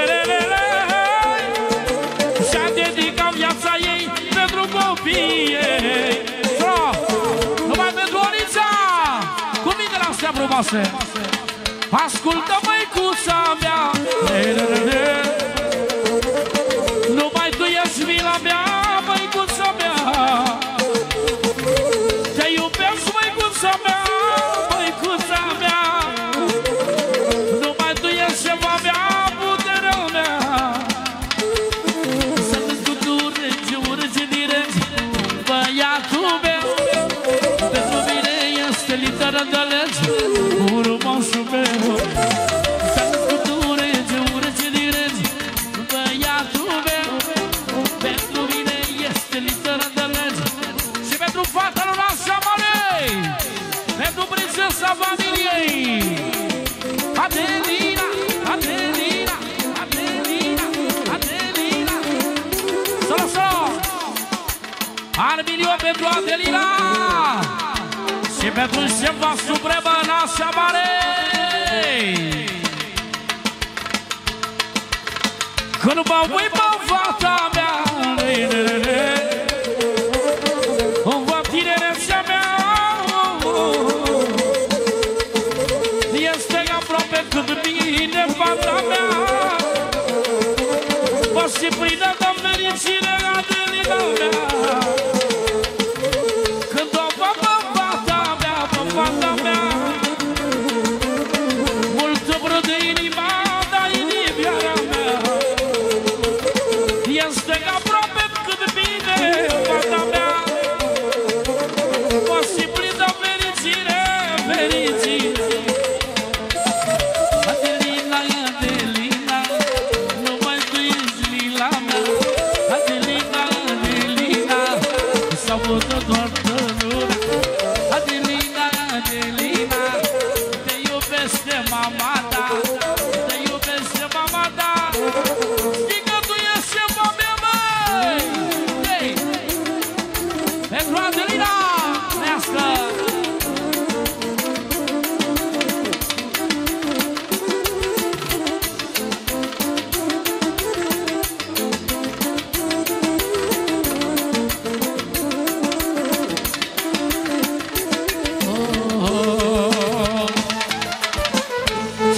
și-a dedicat viața ei pentru copiii ei. Numai pentru Onița, cuvintele astea frumoase. Ascultă, măicuța mea, numai tu ești vila mea, măicuța mea. Te iubesc, măicuța mea, măicuța mea. Numai tu ești ceva mea, puterea mea. Să născut un rege din rege, băiatul meu. Pentru mine este literă de lege, urmașul meu. S-a născut un rege din rege, băiatul meu. Pentru mine este literă de lege. Și pentru fata lui Nașa Marei, pentru prințesa familiei, Adelina, Adelina, Adelina, Adelina. Să lăsăm! Ar milion pentru Adelina și pentru șefa supremă Nașa Marei. Când mă uit pe fata mea, îmi văd tinerețea mea, este aproape cât mine fata mea. Mă și plină de fericire, Adelina mea. Când o văd pe fata mea, multă brădă inima, da inimioara mea. Este aproape cât mine fata mea. Mă și plin de fericire, fericire. Adelina, Adelina, numai tu ești lila mea. Adelina, Adelina, s-au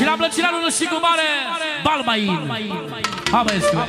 Și la plăcerea lui Rășicu Mare, Balmain. Hai băieți.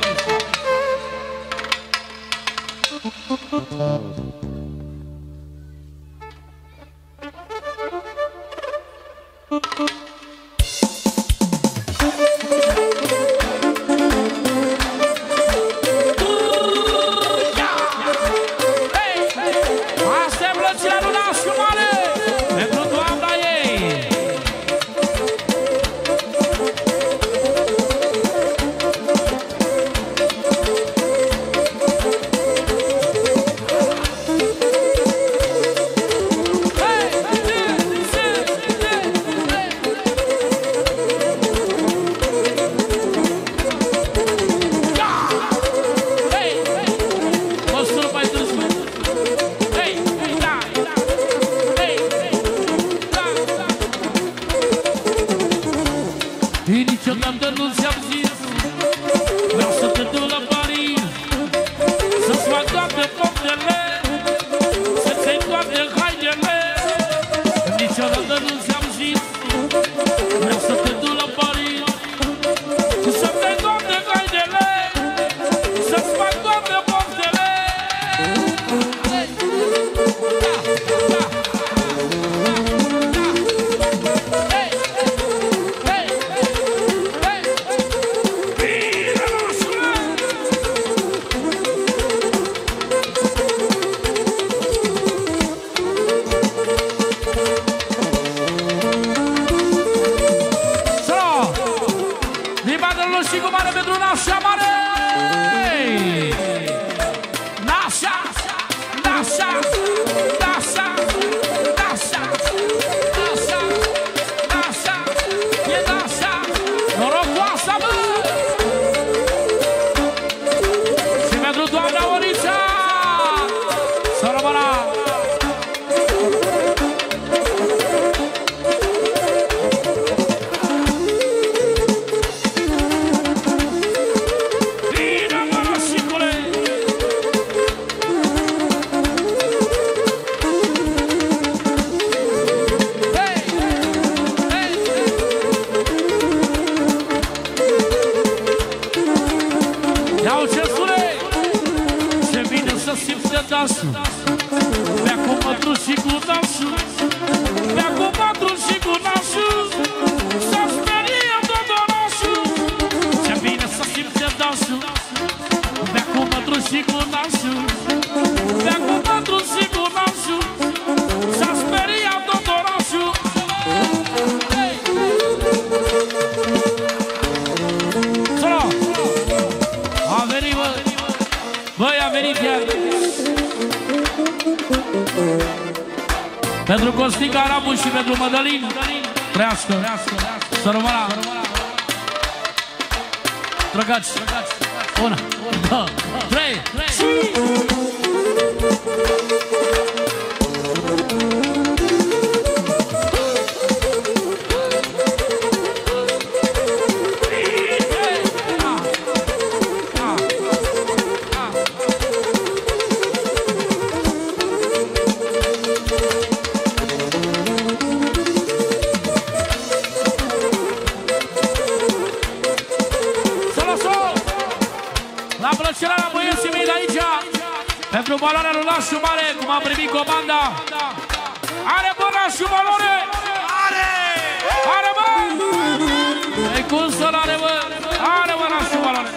Niciodată nu ți-am zis, vreau să te duc la Paris, să-ți fac toate poftele, să-ți iei toate hainele. Niciodată nu ți-am zis, vreau să te duc la Paris, să-ți iei toate hainele, să-ți fac toate poftele. Rășicu Mare pentru Nașa Mare! Nașa! Nașa! Nașa! Nașa! Nașa! Nașa! E Nașa! Norocoasă, bă! Și pentru doamna Orița! Să rămână! Bea cu mătru și cu nașul, bea cu mătru și cu nașul, să sperie tot orașul. Ce bine să simte dansul, bea cu mătru și cu nașul, bea cu mătru și cu nașul, să sperie tot orașul. Solo! A venit, bă! Băi, a venit iar! Pentru Costica Arabu și pentru Mădălin, trăiască, să rămână. Drăgați, 1, 2, 3, La băieții mei de aici, pentru valoarea lui Nașu Mare, cum am primit comanda. Are bă Nașu valoare! Are! Are bă! Ei cum să-l are bă? Are bă Nașu valoare!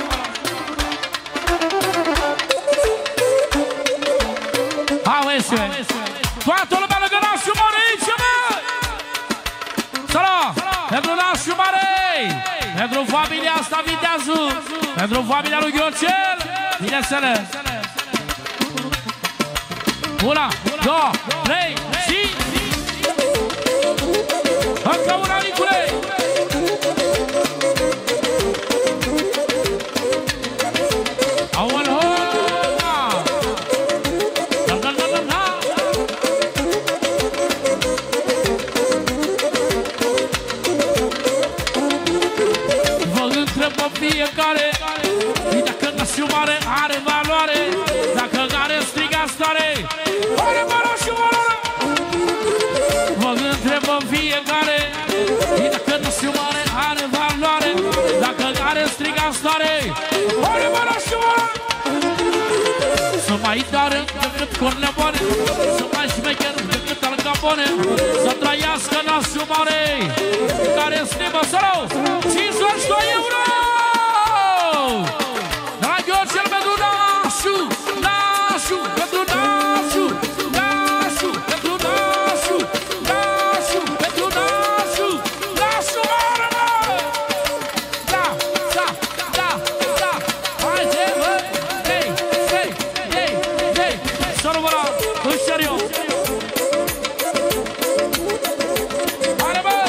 Hai băieții! Toată lumea lângă Nașu Mare aici bă! Salut! Pentru Nașu Mare! Pentru familia asta Viteazu! Pentru familia lui Ghiocel! Bineînțeles! 1, 2, 3 și... Încă una, Nicule! Aoleu! Vă întreb pe fiecare dacă Nașu Mare are valoare, dacă are strigați tare, are valoare și valoare. Vă întreb pe fiecare dacă Nașu Mare are care striga stare. Oare mă rășua! Să mai tare decât corneabone, să mai șmecher decât algabone, să trăiască nasul mare, care stimă sărău 52 euro! Dragi cel pentru nașu, nașu, pentru nașu, nașu, pentru nașu, nașu, pentru nașu, nașu mare, mă! Da, da, da, da, haide, mă! Hei, hei, hei, hei, să număra, în serios! Haide, mă!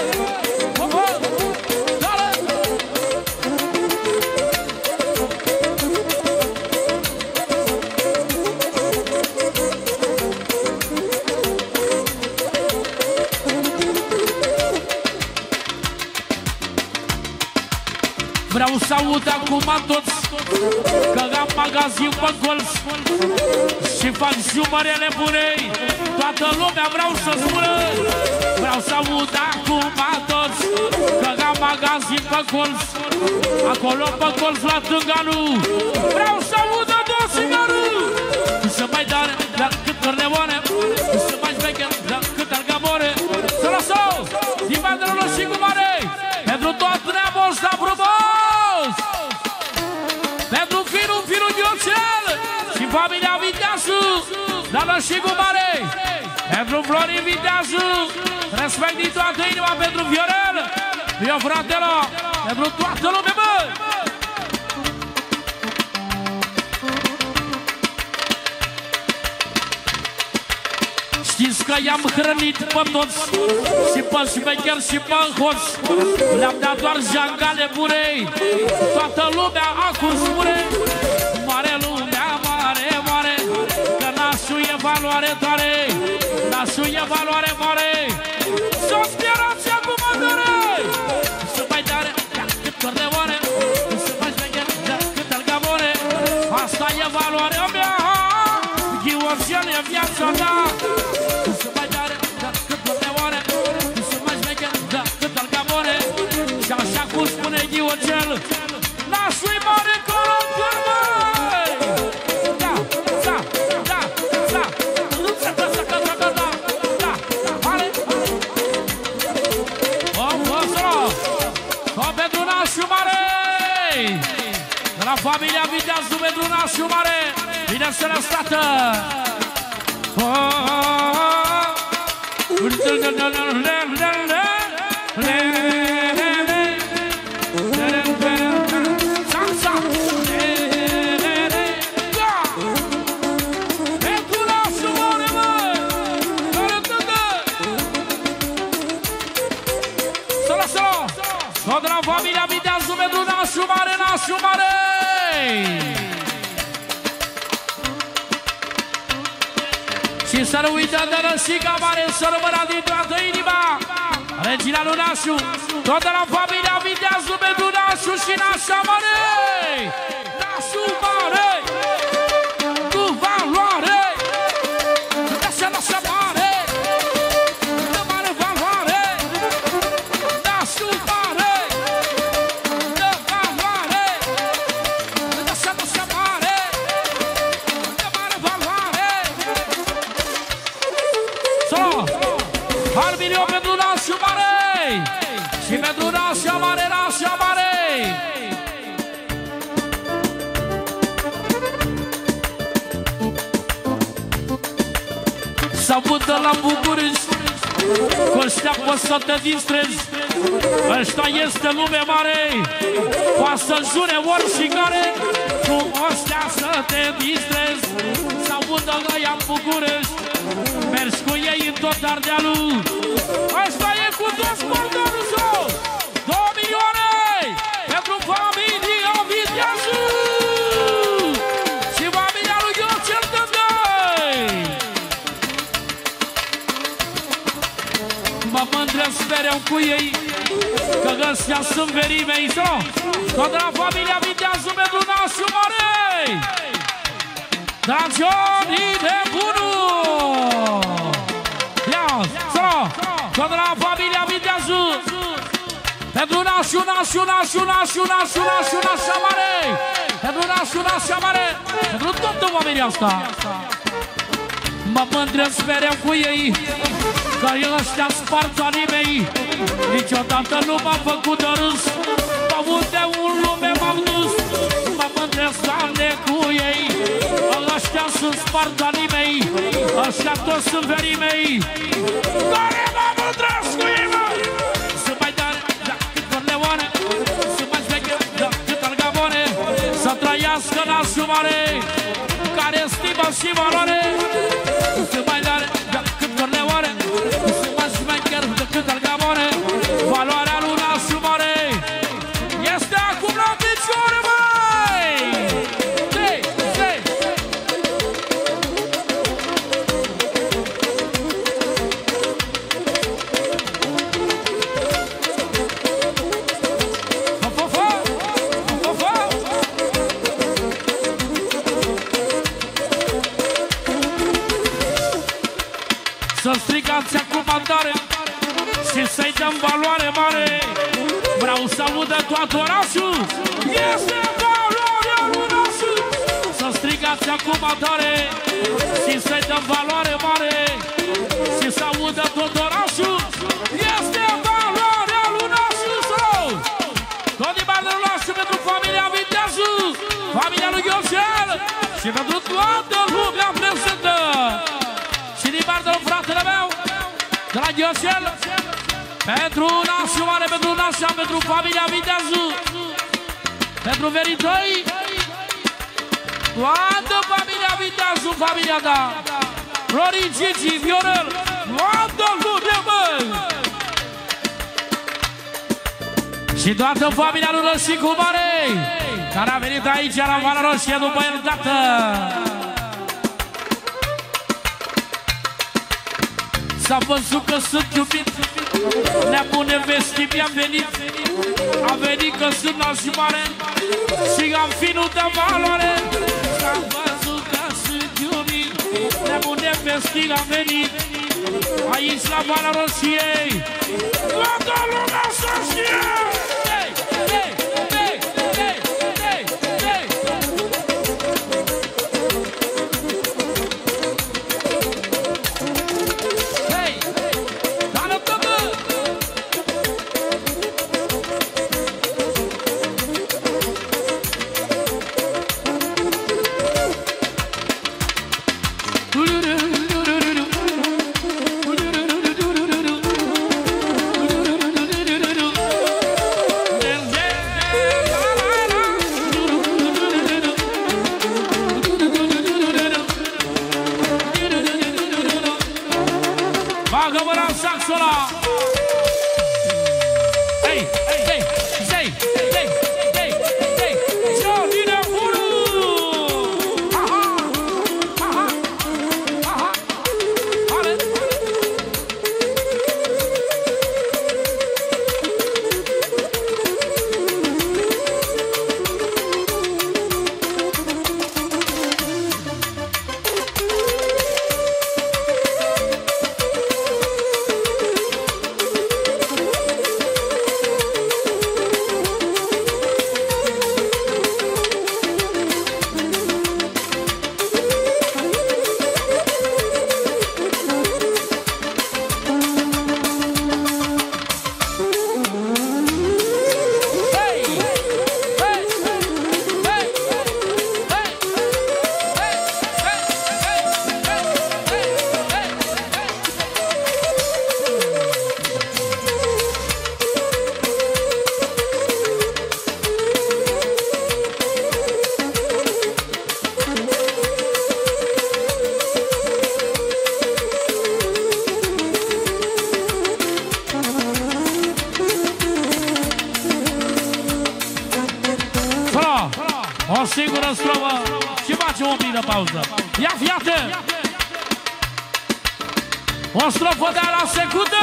Vreau să aud acum toți că am magazin pe colț și fac jumărele bunei. Toată lumea vreau să spună. Vreau să aud acum toți că am magazin pe colț, acolo pe colț la Tânganu. Vreau să audă toți țigarul. Să mai dare la cât corneoane, să mai șmecher la cât algabore. Să lăsăm din bandele și cu mare pentru tot neamul ăsta frumos, pentru finul Ghiocel și familia Viteazu, la Lășigu Mare, pentru Florin Viteazu, respect din toată inima pentru Viorel, eu fratelo, pentru toată lumea, bă! Știți că i-am hrănit pe toți, și pe șmecher și pe hoț, le-am dat doar jangale burei, toată lumea acum spune, mare lumea, mare, mare, că nașul e valoare tare, nașul e valoare mare, s-o sperați acum dore, să mai dare, cât corneoane, să mai șmecher, cât algabone, asta e valoarea mea, Ghiorgel e viața ta. Să mai tare, da, cât corneoane, să mai șmecher, da, cât algabone. Și așa cum spune Ghiorgel, nașul-i mare colocăr, măi! Da, da, da, da, da, mare! O, pentru nașul mare! De la familia Viteazu pentru nașul mare! Bine să ne stată! Tot la familia Viteazu pentru nașul mare, nașul mare! Și să nu uităm de Lășiga Mare, să rămână din toată inima regina lui Nașu, tot de la familia Viteazu pentru Nașu și Nașa Mare! Nașu Mare! Cu valoare! Nașa, Nașa Mare! De mare valoare! Nașu Mare! De valoare! Nașa, Nașa Mare! De mare valoare! Al milion pentru Nașu Mare și pentru Nașa Mare, Nașa Mare. S-a mută la București, că ăștia poți să te distrezi. Ăștia este lume mare, poate să jure oricare, cu ăștia să te distrezi. S-a mută la ea în București, mergi cu ei în tot Ardealul. Asta e cu toți cordonul jos. 2 milioane pentru familia Viteazu și familia lui Ghiocel Tângăi. Mă mândresc mereu cu ei, că ăstea sunt verii mei. Tot de la familia Viteazu pentru Nașul Mare. Dancionii de bunul! Ia, tot de la familia Viteazu Pentru nașu, nașu, nașu, nașu, nașu, nașu, nașa mare. Pentru nașu, nașa mare. Pentru toată oamenii asta. Mă mândresc mereu cu ei, că eu ăștia spart anii mei. Niciodată nu m-am făcut de râs, pe unde un lume m-am dus. Mă mândresc ane cu ei, ăștia sunt spart anii mei. Ăștia toți sunt verii mei, care mă mândresc cu ei, mă. Sunt mai tare decât Corleone, sunt mai șmecher decât Algabone. Să trăiască nașul mare, care stimă și valoare. Sunt mai tare decât Corleone, sunt mai șmecher decât Algabone. Valoarea lui nașul mare este acum la picioare, măi! Să strigați acum andare și să-i dăm valoare mare. Vreau să audă toată orașul, este valoarea lui nașul. Să strigați acum andare și să-i dăm valoare mare. Și să audă tot orașul, este valoarea lui nașul. Tot din bani lui nașul pentru familia Viteazu, familia lui Gheorgel și pentru toată lumea prezentă. Și din partea lui fratele meu, de la Gheorgel, pentru nașul mare, pentru nașa, pentru familia Viteazu, pentru verii tăi, toată familia Viteazu, familia ta, Florin, Gigi, Viorel, toată lumea, măi! Și toată familia lui Rășicu Mare, care a venit aici la Valea Roșie după el dată. S-a văzut că sunt iubit, nebune vesti mi-am venit. Am venit că sunt nașul mare și am finul de valoare. S-a văzut că sunt iubit, nebune vesti am venit. Aici la Valea Roșiei, toată lumea să știe! O singură strofă și facem un pic de pauză. Ia fiată! O strofă de la secundă!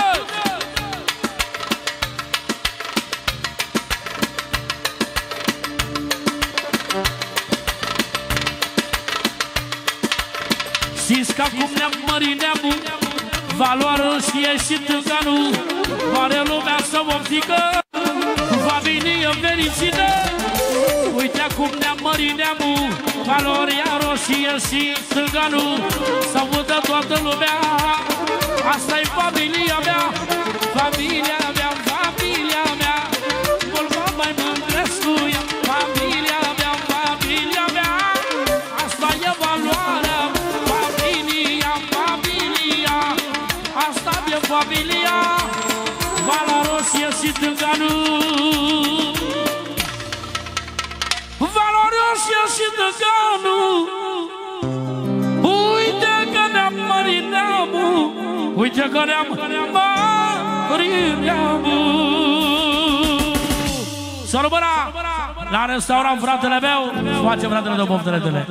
Știți că acum ne-am mărit neamul, valoare și ieșit în ganul, mare lumea să vom fică. fericită. Uite acum ne-am mărit neamul, Valoria Roșie și Stânganul. Să audă toată lumea, asta-i familia mea, familia mea, familia mea. Volva mai mândresc cu ea, familia mea, familia mea. Asta e valoarea, familia, familia. Asta e familia, Vala Roșie și Stânganul. Vala Roșie și Stânganul. Uite că ne-am mărit neamul, uite că ne-am mărit neamul. Să rămână la restaurant, fratele meu, face fratele de poftele tale.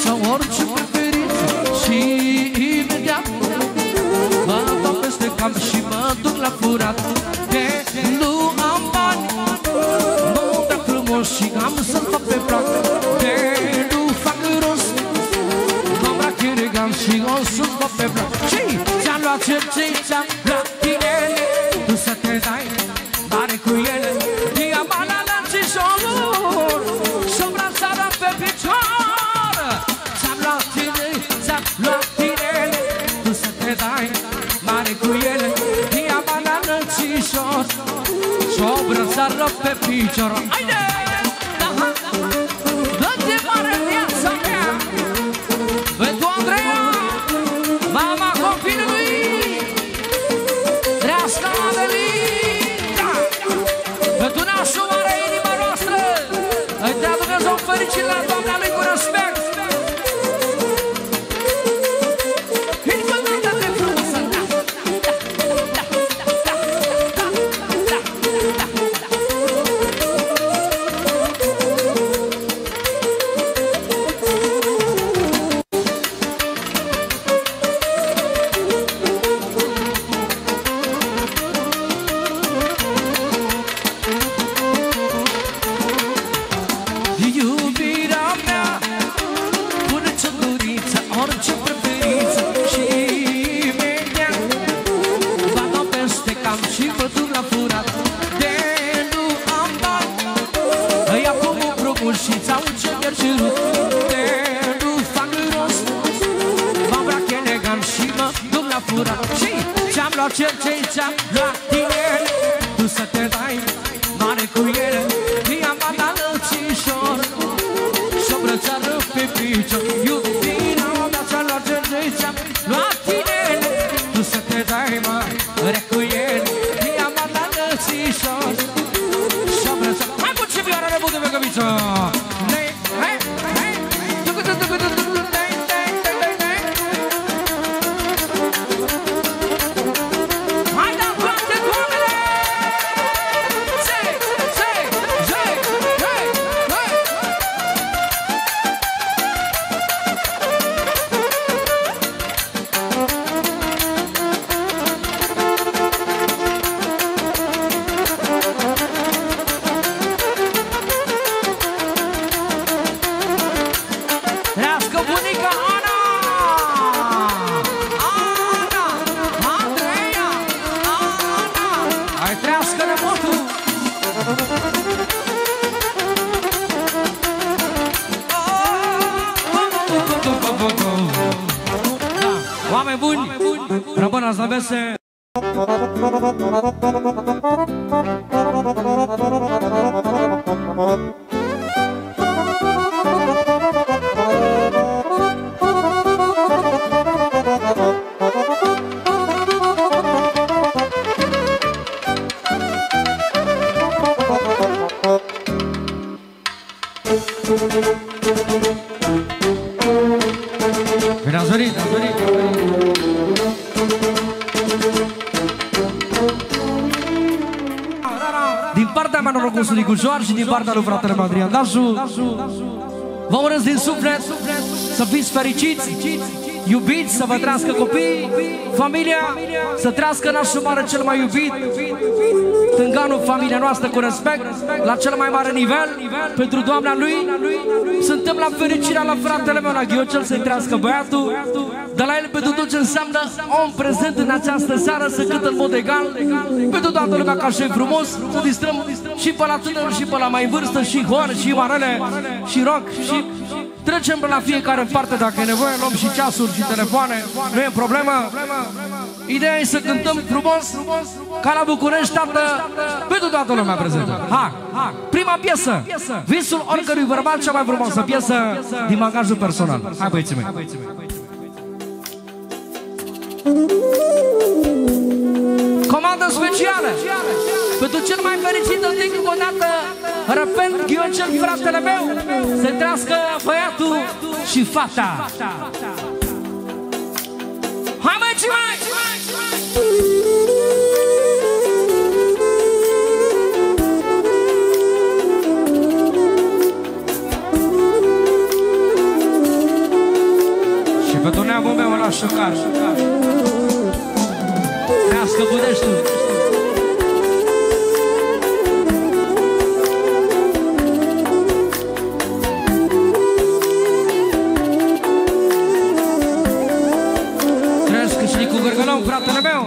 sau orice preferință. Și imediat mă dau peste cap și mă duc la furat. De nu am bani, mă dau frumos și am să-l fac pe plac. De nu fac rost, m-am rache elegant și o să-l fac pe plac. Și ți-am luat ce ți-am luat tine, tu să te dai mare cu ele. Diamana la cișor, și-o brațara pe picior. Ți-am luat tine, ți-am luat tine, tu să te dai mare cu ele. Diamana la cișor, și-o brațara pe picior. Haide! Dă-te mare viața mea pentru Andreea, mama copilului. Trească Adelina, pentru nașul mare inima noastră. Îi dea Dumnezeu fericire la doamna lui cu respect. Inima mea, dă-te frumosă. Iubirea mea, pune-ți-o guriță, orice preferință. Și imediat va da peste cam și vă duc la furat. De nu am bani, îi acum un promul și ți-au ce mi-ar cerut. De nu fac rost, m-am brac elegant și mă duc la furat. Și ți-am luat ce ți-am luat tine, tu să te dai mare cu ele. Diamana lățișor, și-o brățară pe picior. Iubirea mea, ți-am luat ce ți-am luat tine, tu să te dai mare cu ele. Diamana lățișor, și-o brățară. Mai puțin vioară nebună pe cămiță. Oameni buni, rămânați la mese. Bine ați venit, ați venit. Din partea mea norocul Sunicușoar și din partea lui fratele meu Adrian Dașu, vă urez din suflet să fiți fericiți, iubiți, să vă trăiască copii, familia, să trăiască nașul mare cel mai iubit, tânganul, familia noastră cu respect, la cel mai mare nivel, pentru doamna lui. Suntem la fericirea la fratele meu, la Ghiocel, să-i trăiască băiatul, de la el pentru tot ce înseamnă om prezent în această seară, să cântă în mod egal, pentru toată lumea ca și frumos, să distrăm și pe la tânăr și pe la mai vârstă, și hor, și manele, și rock, și trecem pe la fiecare în parte dacă e nevoie, luăm și ceasuri și telefoane, nu e problemă. Ideea e să cântăm frumos, ca la București, tată, pentru toată lumea prezentă. Ha! Prima piesă, visul oricărui bărbat, cea mai frumoasă piesă din bagajul personal. Hai, băieții mei! Comandă specială pentru cel mai fericit în timp, o dată, răpând Ghiocel, fratele meu, să trească băiatul și fata. Hai, băieții mei! pentru neamul meu la șocar. Nească Budeștiul. Trăiesc și cu Gărgălău, fratele meu.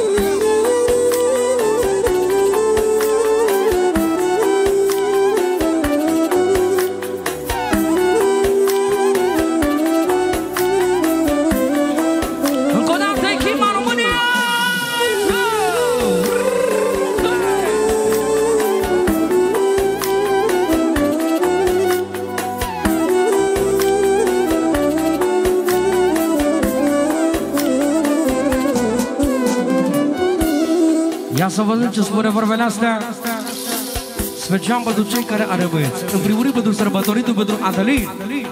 Ia să văzut ce spune vorbele astea. Special pentru cei care are băieți. În primul rând pentru sărbătoritul pentru Adelin.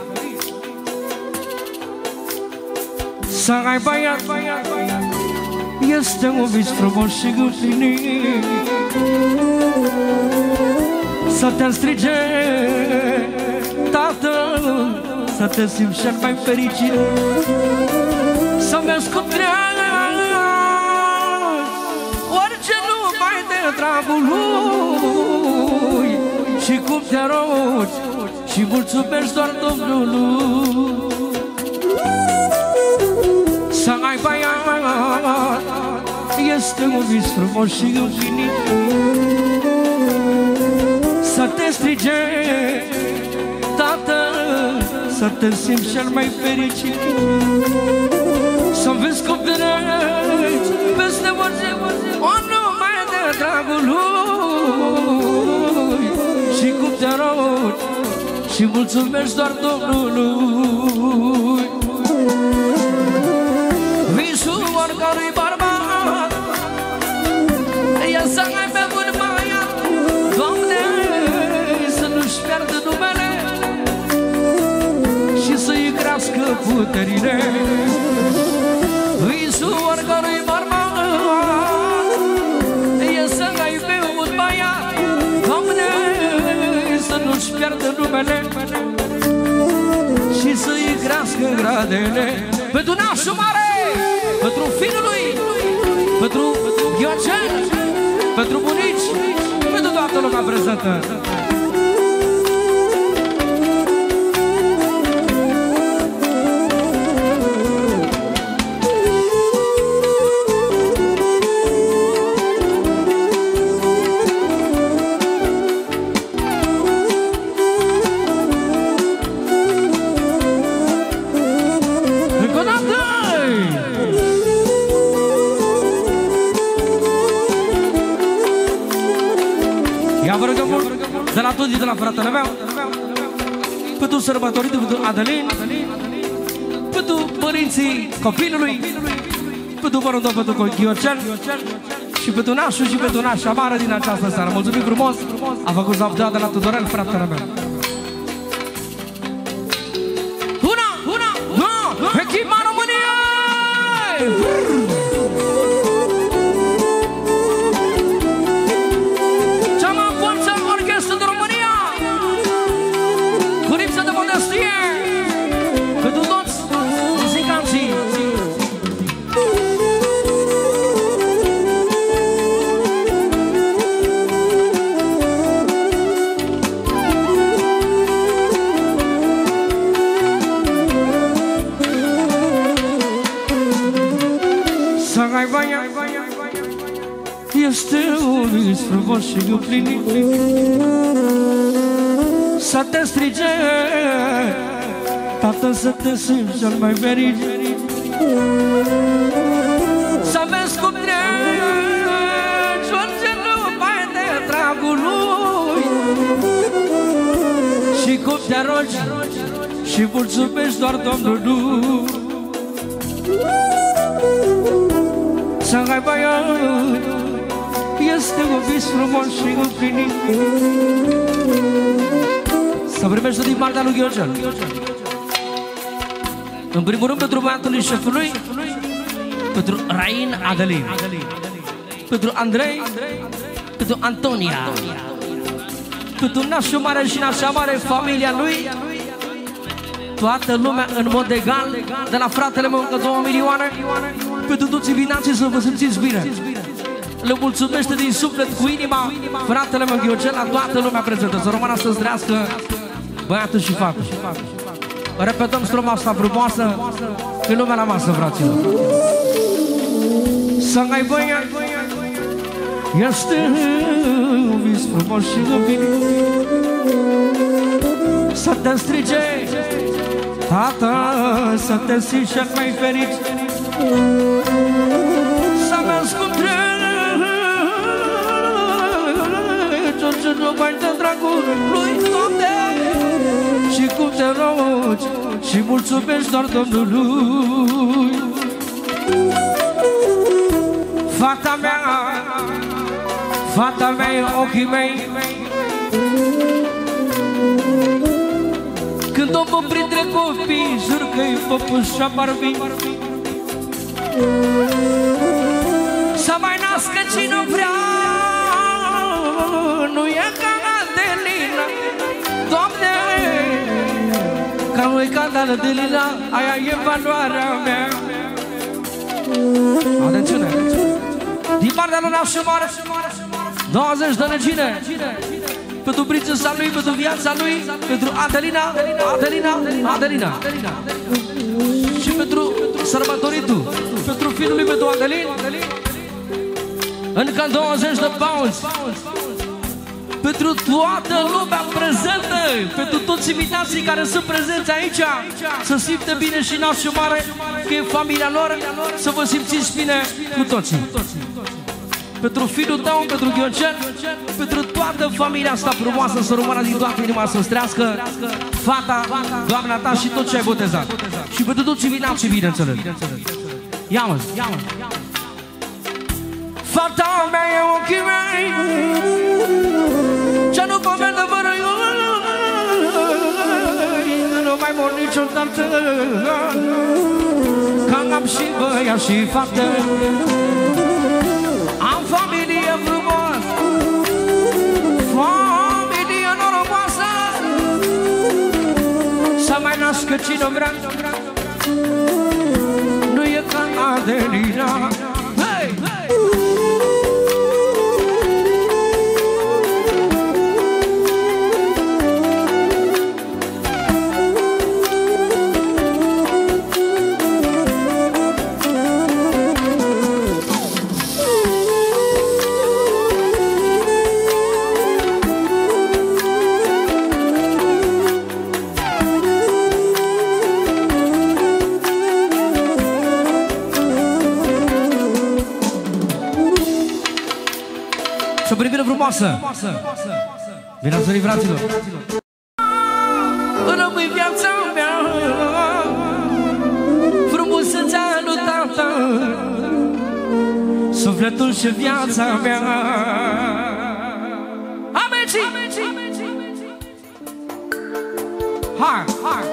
Să ai băiat este un vis frumos și împlinit. Să te strige tatăl, să te simți cel mai fericit. Să vezi cum dragul lui și cum te rogi și mulțumești doar Domnului. Să ai băiat este un vis frumos și împlinit. Să te strige tatăl, să te simți cel mai fericit. Să vezi cum te rogi peste orice dragul lui și cum te rogi și mulțumești doar Domnului. Visul oricărui bărbat e să aibă un băiat, Doamne, să nu-și pierdă numele și să-i crească puterile. Visul oricărui bărbat nu-și pierdă numele și să-i crească gradele. Pentru nașul mare, pentru fiul lui, pentru Ghiocel, pentru bunici, pentru toată lumea prezentă. De la toți, de la fratele meu, pentru sărbătoritul, pentru Adelin, pentru părinții copilului, pentru mărândou, pentru Ghiocel și pentru nașul și pentru nașa amară din această seară. Mulțumim frumos, a făcut zaptea de la Tudorel, fratele meu. Una, echipa României! Este un vis frumos și împlinit. Să te strige tată, să te simți cel mai fericit. Să vezi cum treci orice lume de dragul lui și cum te rogi și mulțumești doar Domnului. Să ai băiat este un vis frumos și împlinit. Să primești din partea lui Ghiocel. În primul rând pentru băiatul șefului, pentru Rain Adelin, pentru Andrei, pentru Antonia, pentru nașul mare și nașa mare, familia lui, toată lumea în mod egal, de la fratele meu încă 2 milioane, pentru toți invitații să vă simțiți bine. Le mulțumește din suflet, cu inima, fratele meu Ghiocel, la toată lumea prezentă. Să rămână să-ți trească băiatul și fata. Repetăm stroma asta frumoasă, că lumea la masă, fraților. Să ai băiat, este un vis frumos și lumini, să te strige, tata, să te simți cel mai fericit, să-mi asculte ce nu mai de dragul lui Doamne, și cum te rogi și mulțumești doar Domnului. Fata mea, fata mea e ochii mei, când o văd printre copii, jur că-i păpușa Barbie. Să mai nască cine vrea, nu e ca Adelina, Doamne, că nu e ca Adelina, aia e valoarea mea. Atențiune! Din partea lui Nașu Mare, 20 de negine, pentru prințesa lui, pentru viața lui, pentru Adelina, și pentru sărbătoritul, pentru fiul lui, pentru Adelin, încă 20 de paunzi, pentru toată lumea prezentă, pentru toți invitații care sunt prezenți aici, să simte bine și Nașu Mare, că e familia lor, să vă simțiți bine cu toții. Pentru fiul tău, pentru Ghiocel, pentru toată familia asta frumoasă, să rămână din toată inima să-ți trească fata, doamna ta și tot ce ai botezat. Și pentru toți invitații, bineînțeles. Ia-mă! Fata mea e ochii mei, ce nu comentă fără eu, nu mai mor niciodată, că am și băiat și fată. Am familie frumoasă, familie norocoasă, să mai nască cine vrea, nu e ca Adelina. Hey! O privire frumoasă. Bine ați venit, fraților. Rămâi viața mea, frumusețea lui tata, sufletul și viața mea. Ameci! Hai! Hai!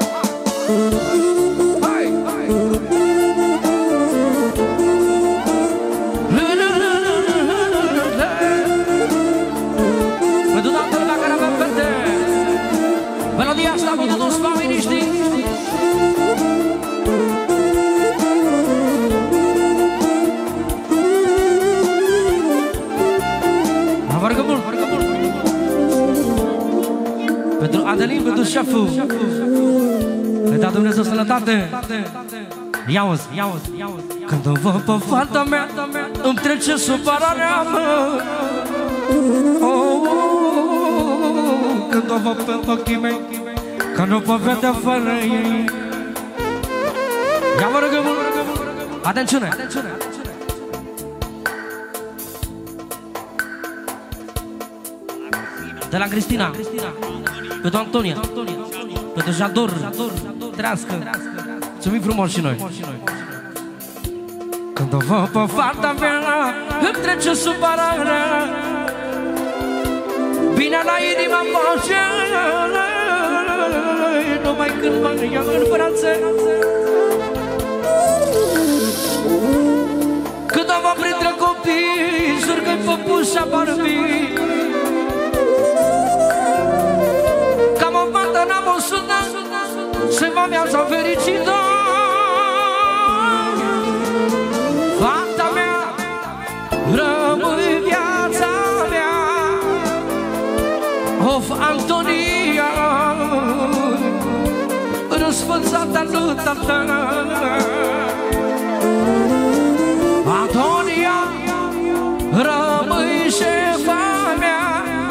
Melodia asta cu toți familiștii. Avarcă mult. Pentru Adelin, pentru șeful, le da Dumnezeu sănătate. Ia-uzi. Când o văd pe fata mea, îmi trece supărarea mea. Când o văd pe ochii mei, că nu pot vedea fără ei. Ia vă rugăm, atențiune! De la Cristina, pentru Antonia, pentru Jador, trească. Mulțumim frumos și noi. Când o văd pe fata mea, îmi trece supărarea. Vine la inima face, numai când mă ia în brațe. Când o văd printre copii, jur că-i păpușa Barbie. Cam o fată n-am o sună, se va mă viața fericită. Fata mea, rămâi viața mea. Of Antonia, răsfățata lui tata. Antonia, rămâi șefa mea,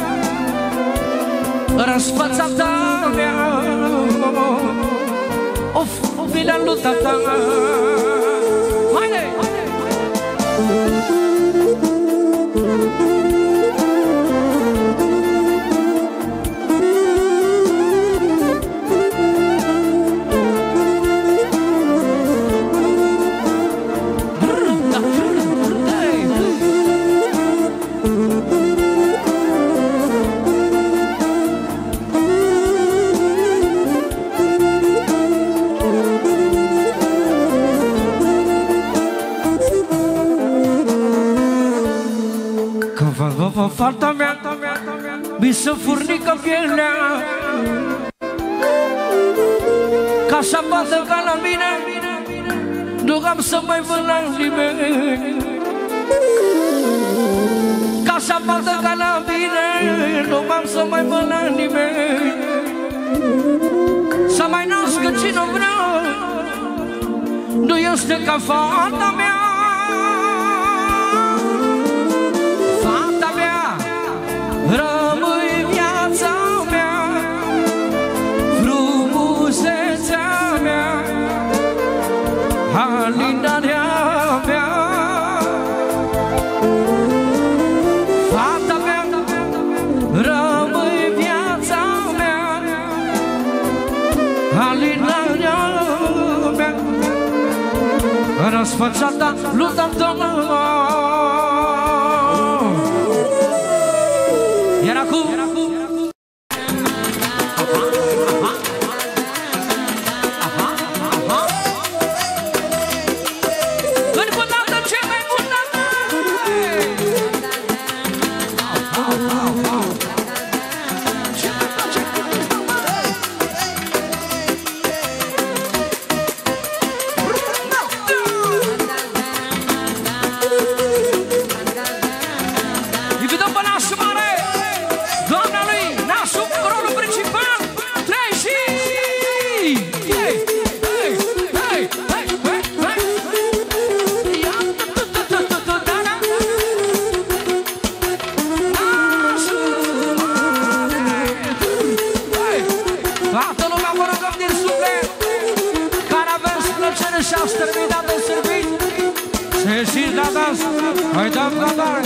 răsfățata mea. Of, vina lui tata. Haide! Fata mea, mi se furnică pielea, ca să bată ca la mine, nu am să mai văd la nimeni. Ca să bată ca la mine, nu am să mai văd la nimeni. Să mai nască cine vrea, nu este ca fata mea. Rămâi viața mea, frumusețea mea, alinarea mea. Fata mea, rămâi viața mea, alinarea mea, răsfățata lui tata. Iar acum încă o dată ce mai bună. Invităm pe nașul mare, doamna lui nașul, rolul principal, 3 și... Hei, hei, hei, hei, hei, hei. Ia, da-da. Nașul mare. Hei, toată lumea vă rugăm din suflet, care aveți plăcere și ați terminat de servit, să ieșiți la dans, hai dăm la dans.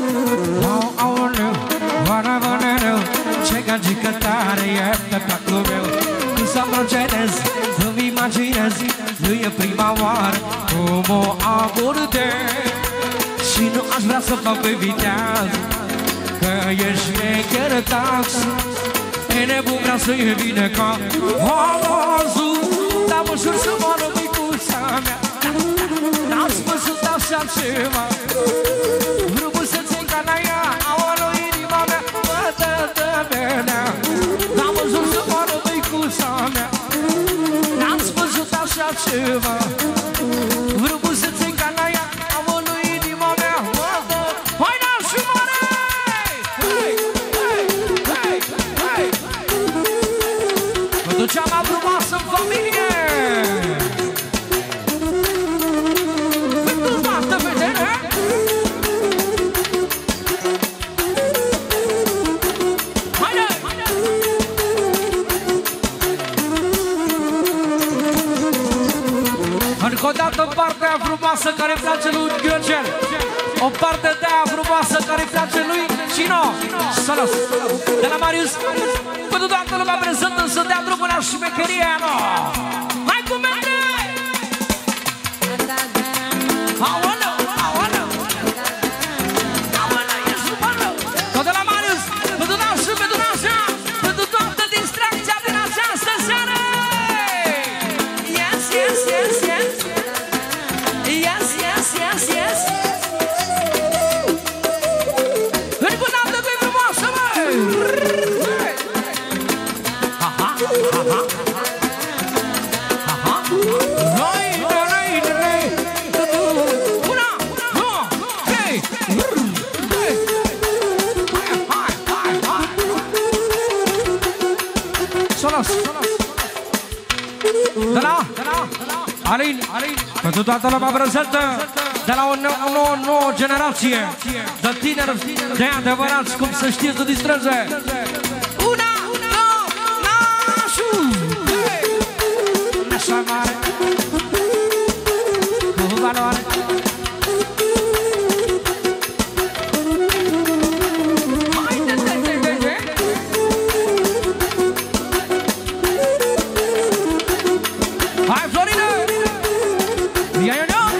Ce gagică tare e pe placul meu, când să procedez, îmi imaginez, nu e prima oară cum o abordez. Și nu aș vrea să fac pe viteaz, că ești șmecher tax. E nebun, vrea să-i bine ca amazul, dar mă jur să moară micuța mea. N-ați văzut așa ceva, frumusețe ca la ea, aoleu, inima mea, n-am văzut să moară micuța mea. N-ați văzut așa ceva, frumusețe ca la ea, aoleu, inima mea. Hai, nașul mare! Hei, hei, hei, hei. Pentru cea mai frumoasă în familie, pentru toată vedere. Încă o dată partea frumoasă care îi place lui Gheorgel, o parte de aia frumoasă care îi place lui Cino Solos. De la Marius, pentru toată lumea prezentă să dea drumul la șmecheria, no! Hai cu mine! Aoleu, aoleu! Aoleu, ești superb! Tot de la Marius, pentru nașul, pentru nașa, pentru toată distracția din această seară! Yes, yes, yes, yes! Yes, yes, yes, yes! Încă o dată pe frumoasă, măi! Alin, pentru toată lumea prezentă, de la o nouă generație de tineri, de adevărați, cum să știți să distreze. Una, două, nașu! Așa mare, cu valoare. Hai, Florina! Ia, ia, ia!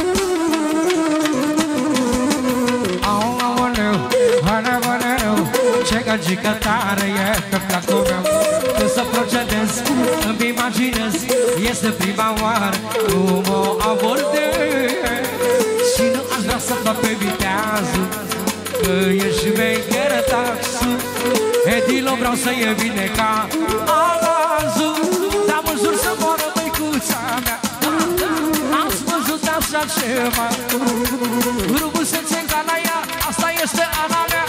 Ce gagică tare e pe placul meu. Când să procedez, îmi imaginez, este prima oară cum o abordez. Și nu aș vrea să fac pe viteazul, că ești șmecheră taxul. Edilo vreau să e bine ca alazul, dar mă jur să moară măicuța mea. Ați văzut așa ceva, rubusețe ca la ea, asta este Ana mea.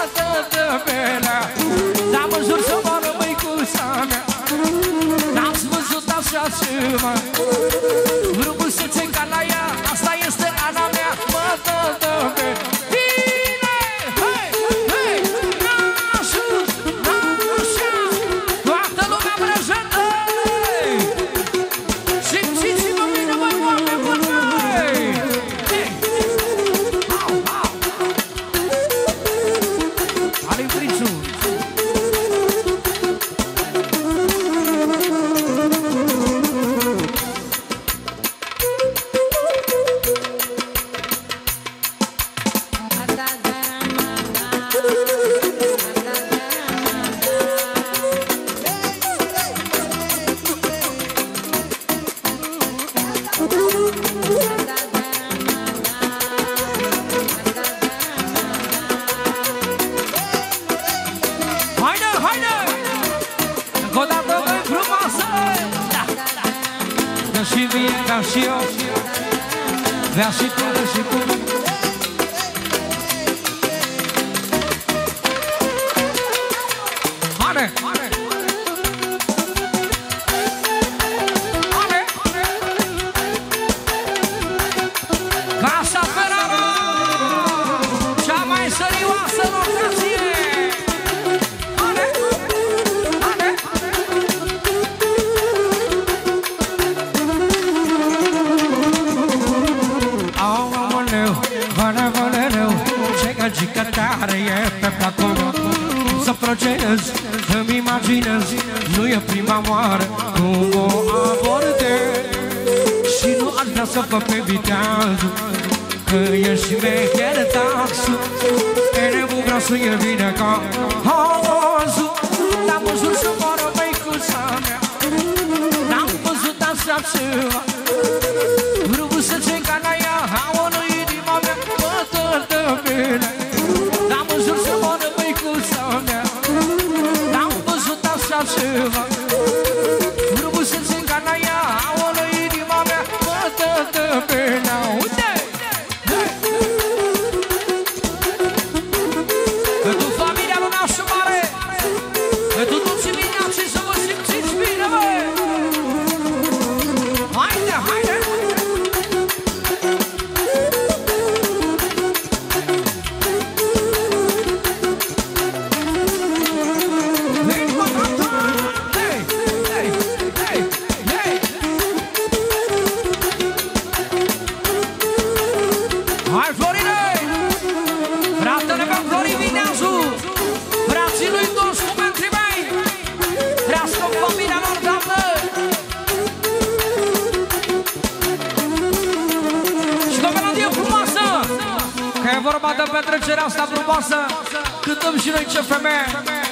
Dar mă jur să moară măicuța mea. N-ați văzut așa ceva, rubusețe ca la ea, asta este Ana mea. Mă dă pe bine. Hei, hei, nașu, nașa, toată lumea prezentă. Simțiți-vă bine, măi, oameni buni. Au, au. Alin Frițu. Și mie ca și eu, vrea și tu, și tu. Mare, mare, mare. Casa Ferrara, cea mai serioasă locație. Mare, mare. Ce gagică tare e pe placul meu. Să procedez, îmi imaginez, nu e prima oară cum o abordez. Și nu aș vrea să fac pe viteazul, că ești șmecher taxul. E nebun, vreau să e bine ca halazul, dar mă jur să moară măicuța mea. N-am văzut așa ceva, rubusețe ca la ea, au-o inima mea. Mă dă bine, dar mă jur să moară măicuța mea. N-am văzut așa ceva, rubusețe ca la ea, au-o inima mea. Mă dă bine, uite! Pentru familia lui Nașu Mare, pentru toți miniații, să vă simțiți bine, băi! Haide, haide! Hai, Florine! Fratele meu Florin Vineazu, frații lui toți cumentrii mei, trească familia lor, doamnă! Și o melodie frumoasă, că e vorba de petrecerea asta frumoasă, cântăm și noi ce femeie.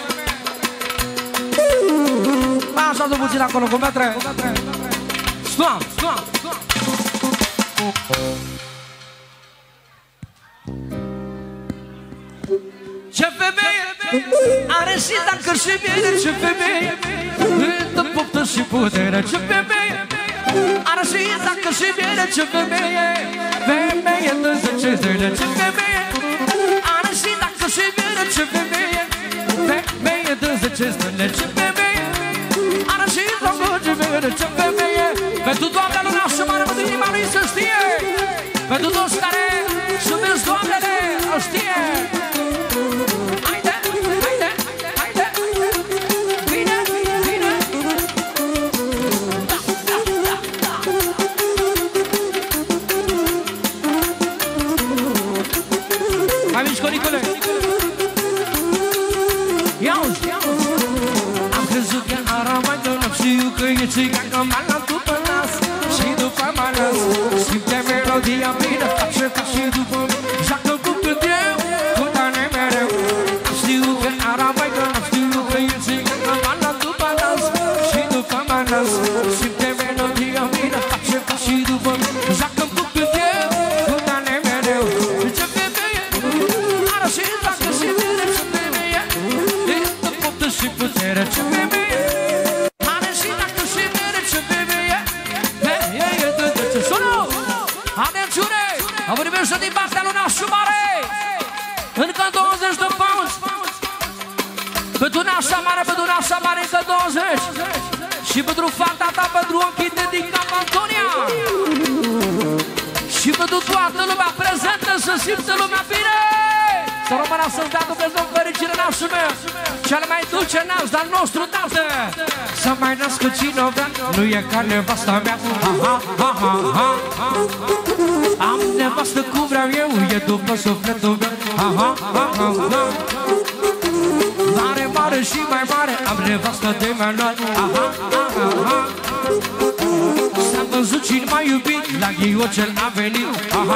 Așa de puțin acolo cu metre. Stoam, stoam, stoam. Ce femeie are și dacă și bine. Ce femeie dă poftă și putere. Ce femeie are și dacă și bine. Ce femeie, femeie dă 10 zile. Ce femeie are și dacă și bine. Ce femeie, femeie dă 10 zile. Ce femeie are și dacă și bine. Ce femeie pentru doamne. Pentru toți care subiți doamnele, o știe. Haide, haide, haide. Vine, vine. Da, da, da, da. Hai mici, Coricule. Ia-uzi, ia-uzi. Am crezut că arama de noapte și eu că e țigan că m-a luat după nas și după manas. Simte melodia plină, face ca și după mine. Joacă cu cât eu, cu tane mereu. Știu că arama de noapte, știu că e țigan că m-a luat după nas și după manas. Simte melodia plină, face ca și după mine. Joacă cu cât eu, cu tane mereu. Ce femeie, are și joacă și vine, ce femeie. Și putere, ce femeie. Are și dacă și mere, ce femeie. Ce sună? Atențiune! Am primește din partea lui Nașu Mare. Încă 20 de pounds. Pentru Nașa Mare, pentru Nașa Mare încă 20. Și pentru fata ta, pentru ochii dedicam Antonia. Și pentru toată lumea prezentă, să simtă lumea bine. Să rămână să-ți dea Dumnezeu fericire, nașul meu. Cel mai dulce naș, dar nostru tată. Să mai nască cine vrea, nu e ca nevasta mea. Am nevastă cum vreau eu, e după sufletul meu. Mare, mare și mai mare, am nevastă de mai mare. S-a văzut cine m-a iubit, la ghiocel a venit.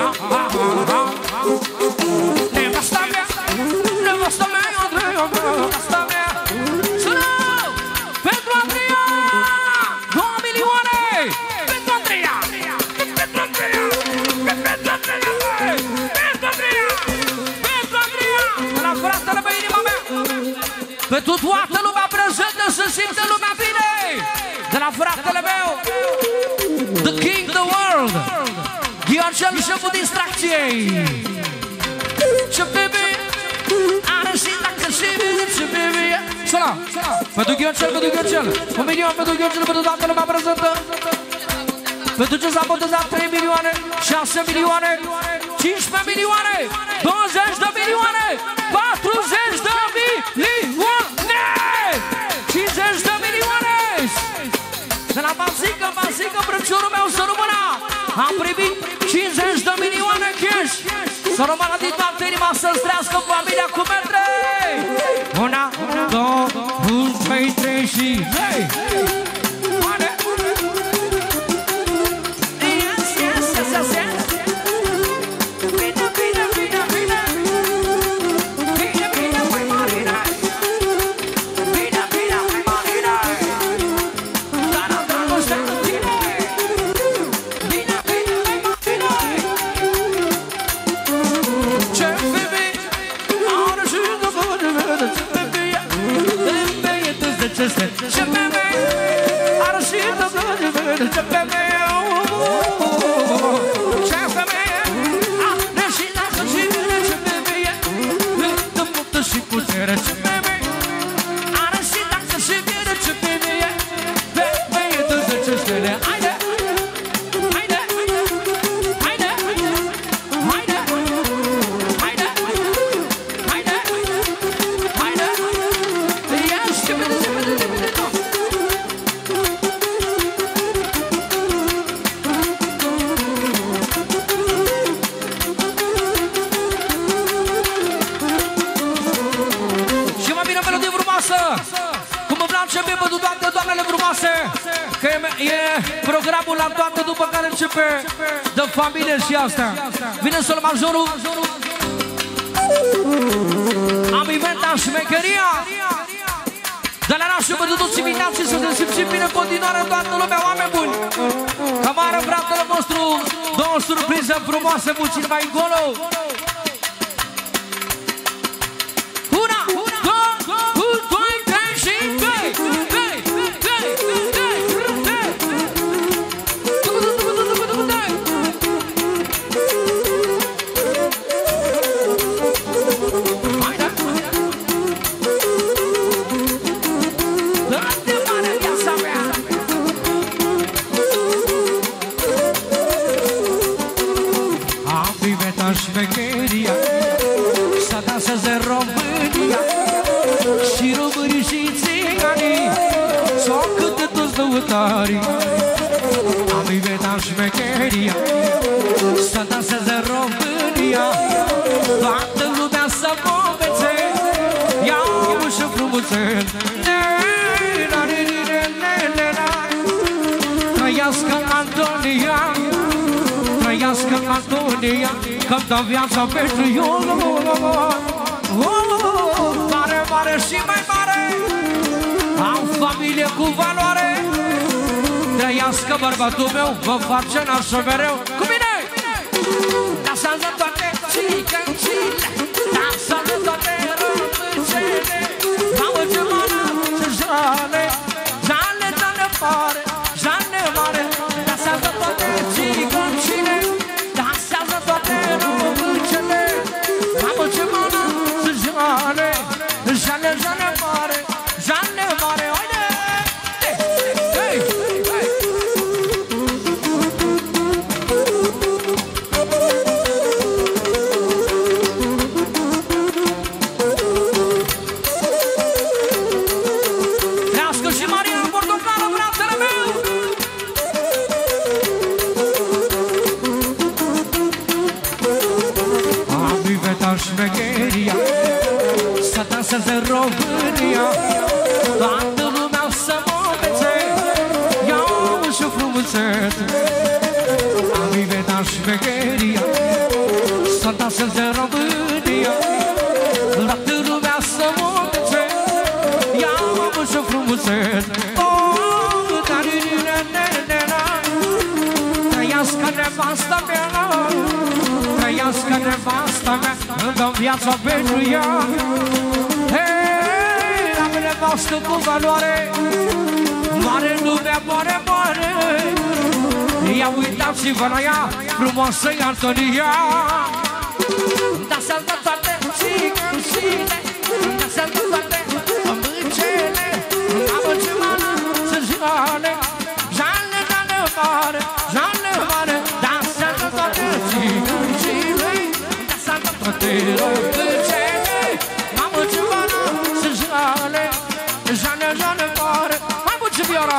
Nevasta mea, nevasta mea, nevasta mea. Sună! Pentru Andreea! 2 milioane! Pentru Andreea! Pentru Andreea! Pentru Andreea! Pentru Andreea! Pentru Andreea! De la fratele pe inima mea! Pentru toată lumea prezentă, să simte lumea bine! De la fratele meu! The King, the World! Ghiorgel, șeful distracției! Ce bebe, are și dacă și bebe, ce bebe. Sună! Pentru Ghiorgel, pentru Ghiorgel. 1 milion pentru Ghiorgel, pentru toată lumea prezentă. Pentru ce s-a botezat 3 milioane, 6 milioane, 15 milioane, 20 de milioane, 40 de milioane, 50 de milioane. De la Bazică, Bazică, brăciorul meu să rămână. Am primit 50 de milioane cash. Să rămână din toată inima să-ți trească familia cu mertre. 1, 2, 3, 3 și 3. Yes, yes, yes, yes, yes. Bine, bine, bine, bine. Bine, bine, mai mare. Bine, bine, mai mare. Dar am dragoste cu tine. Bine, bine, mai mare. Ce femeie are și de bune, ce femeie, femeie de ce este, ce femeie are și de bune, ce femeie, ce femeie, are și dacă și vine, ce femeie, de multă și putere, ce femeie, are și dacă și vine, ce femeie, femeie de ce este, haide. Că e programul la toată după care începe de familie și asta. Vine sol majorul. Am inventat șmecheria. De la nașul pentru toți invitații să ne simțim bine în continuare toată lumea, oameni buni. Cam are fratele nostru două surprize frumoase puțin mai încolo. șmecheria, să danseze România, și românii și țiganii, s-o cântă toți lăutarii. Am inventat șmecheria, să danseze România, toată lumea să mă învețe, iau și frumuțel. Trăiască Antonia, trăiască Antonia, că-mi dă viața pentru eu. Mare, mare și mai mare, am familie cu valoare. Trăiască bărbatul meu, vă face nașă mereu. Cu mine! Dansează toate țigăncile, dansează toate româncele. Mamă ce mână, ce jale, jale, jale mare, jale mare. Dansează toate țigăncile, dansează toate româncele. Mamă ce mână, ce jale, jale, jale mare, jale mare. Șmecheria, să danseze România, toată lumea să mă învețe, iau și frumusețe. Am inventat șmecheria, să danseze România, toată lumea să mă învețe, iau și frumusețe. Trăiască nevasta mea, trăiască nevasta mea, îmi dau viața pentru ea. Hei, am nevastă cu valoare, mare lumea, mare, mare. Ia uitați-vă la ea, frumoasă-i Antonia. Dansează toate țigăncile, dansează toate româncele. Mamă ce mână, să jale, jale, jale mare, jale mare. Dansează toate țigăncile, dansează toate româncele. Mamă ce mână, să jale, jale, jale mare. Mai puțin viola.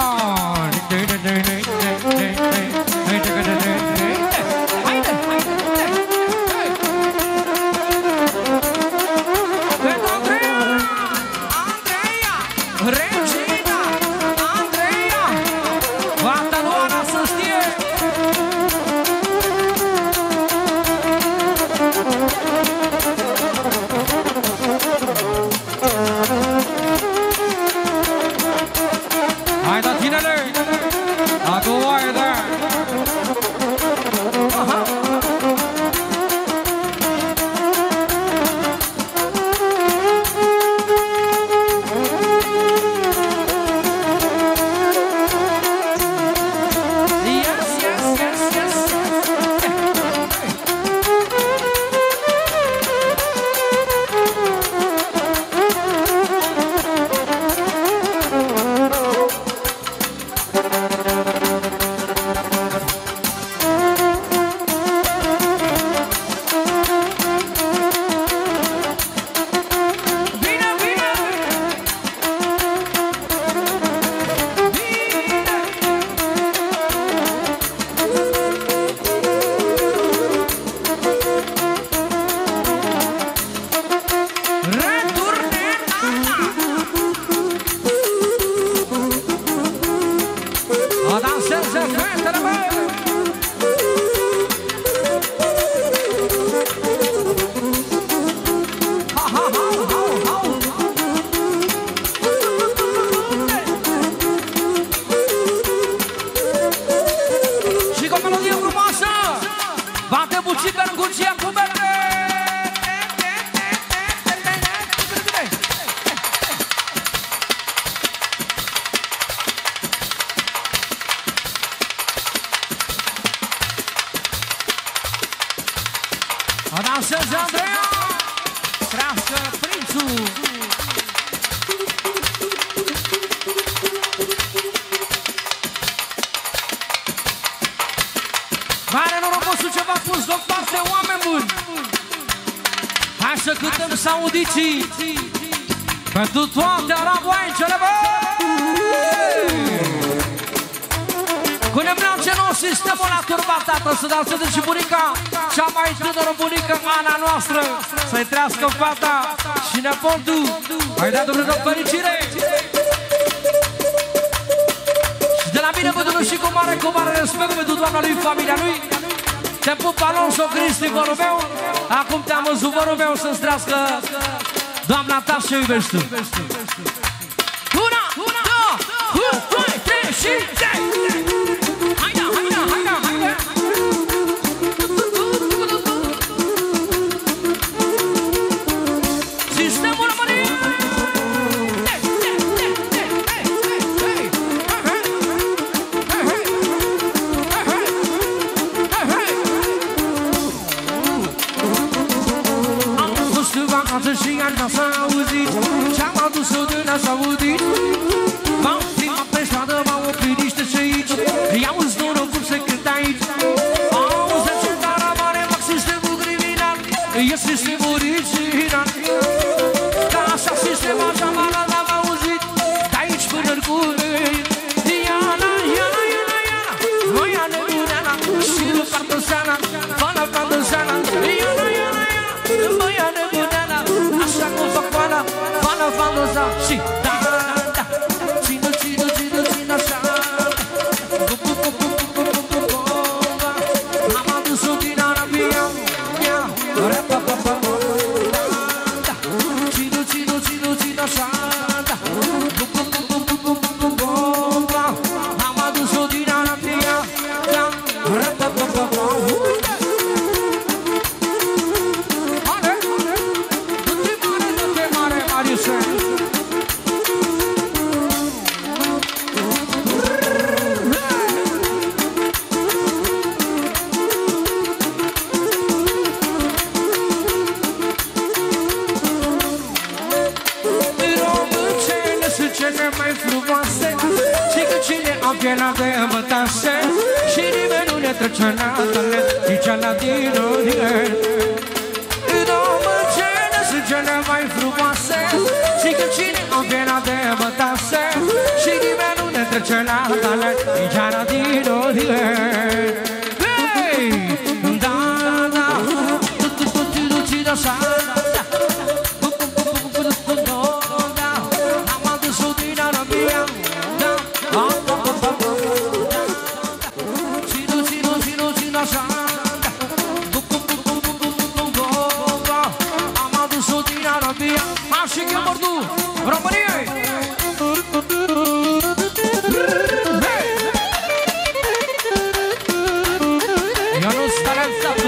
Dansează Andreea, crească prințul. Mare norocosul ce v-a pus deoparte, oameni buni. Hai să cântăm saudiții pentru toate araboaicele, bă! Cu nebrance nou sistemul la turbat, tată, să danseze și bunica, cea mai tânără bunică, Ana noastră, să-i trească fata și nepotul. Hai da, Dumnezeu, fericire! Și de la mine, bădunul și cu mare respect pentru doamna lui, familia lui. Te pup, Alonso, Cristi, vărul meu. Acum te-am văzut, vărul meu, să-ți trească doamna ta și iubești tu. Una, două, trei și trei! Haida, haida, haida, haida! Sistemul României! Și așa s-a auzit ce-am adus-o din a s-audit. M-am plimat pe stradă, m-am oprit niște și aici i-auzi norul cum se cântă aici. Auzi ce cara mare, fac sistemul criminal, e sistemul original. Ca așa sistem, așa mare l-am auzit, de aici până în curând. Iana, Iana, Iana, Iana, voia nebuneana și nu partoseana, fana partoseana. Iana, Iana, Iana, voia nebuneana, așa cum fac fana, fana partoseana. Și da, da, țină, țină, țină, țină așa. Am adus-o din Arabia, țină, țină, țină, țină așa. Am adus-o din Arabia, de bătașe și nimeni nu ne trece natele, nici ala din origen. Româncele sunt cele mai frumoase și că cine o piena de bătașe și nimeni nu ne trece natele, nici ala din origen. Hei! Da, da, tu ține așa. Am adus-o din Arabia. Am adus-o din Arabia, așa că mordu României. Ionuț Talențatu.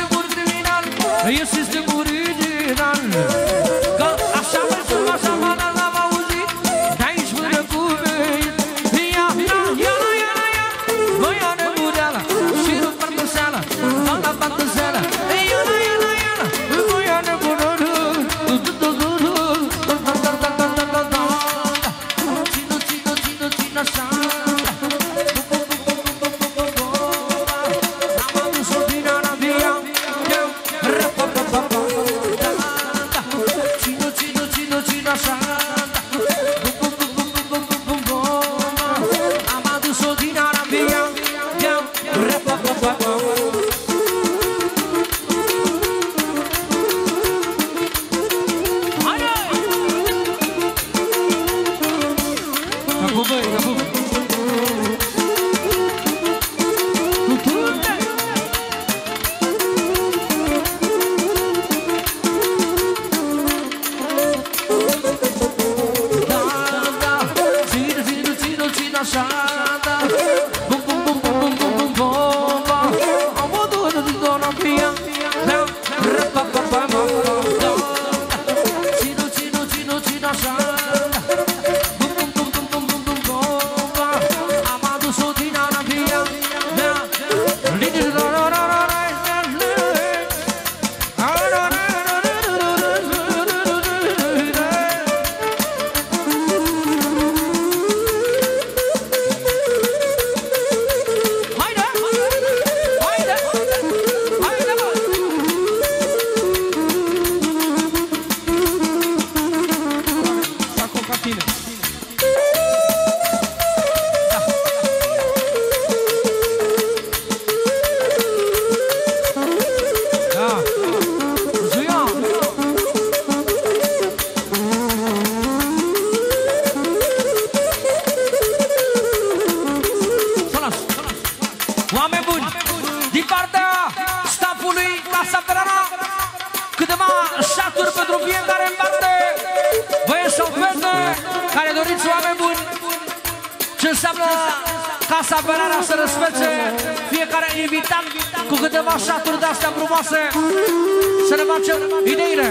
E sistemul original, că așa merge, așa Casa Ferrara. Câteva șaturi pentru fiecare în parte. Băieți sau fete care doriți oameni buni. Ce înseamnă Casa Ferrara să răsfețe fiecare invitat cu câteva șaturi de-astea frumoase. Să ne facem ideile.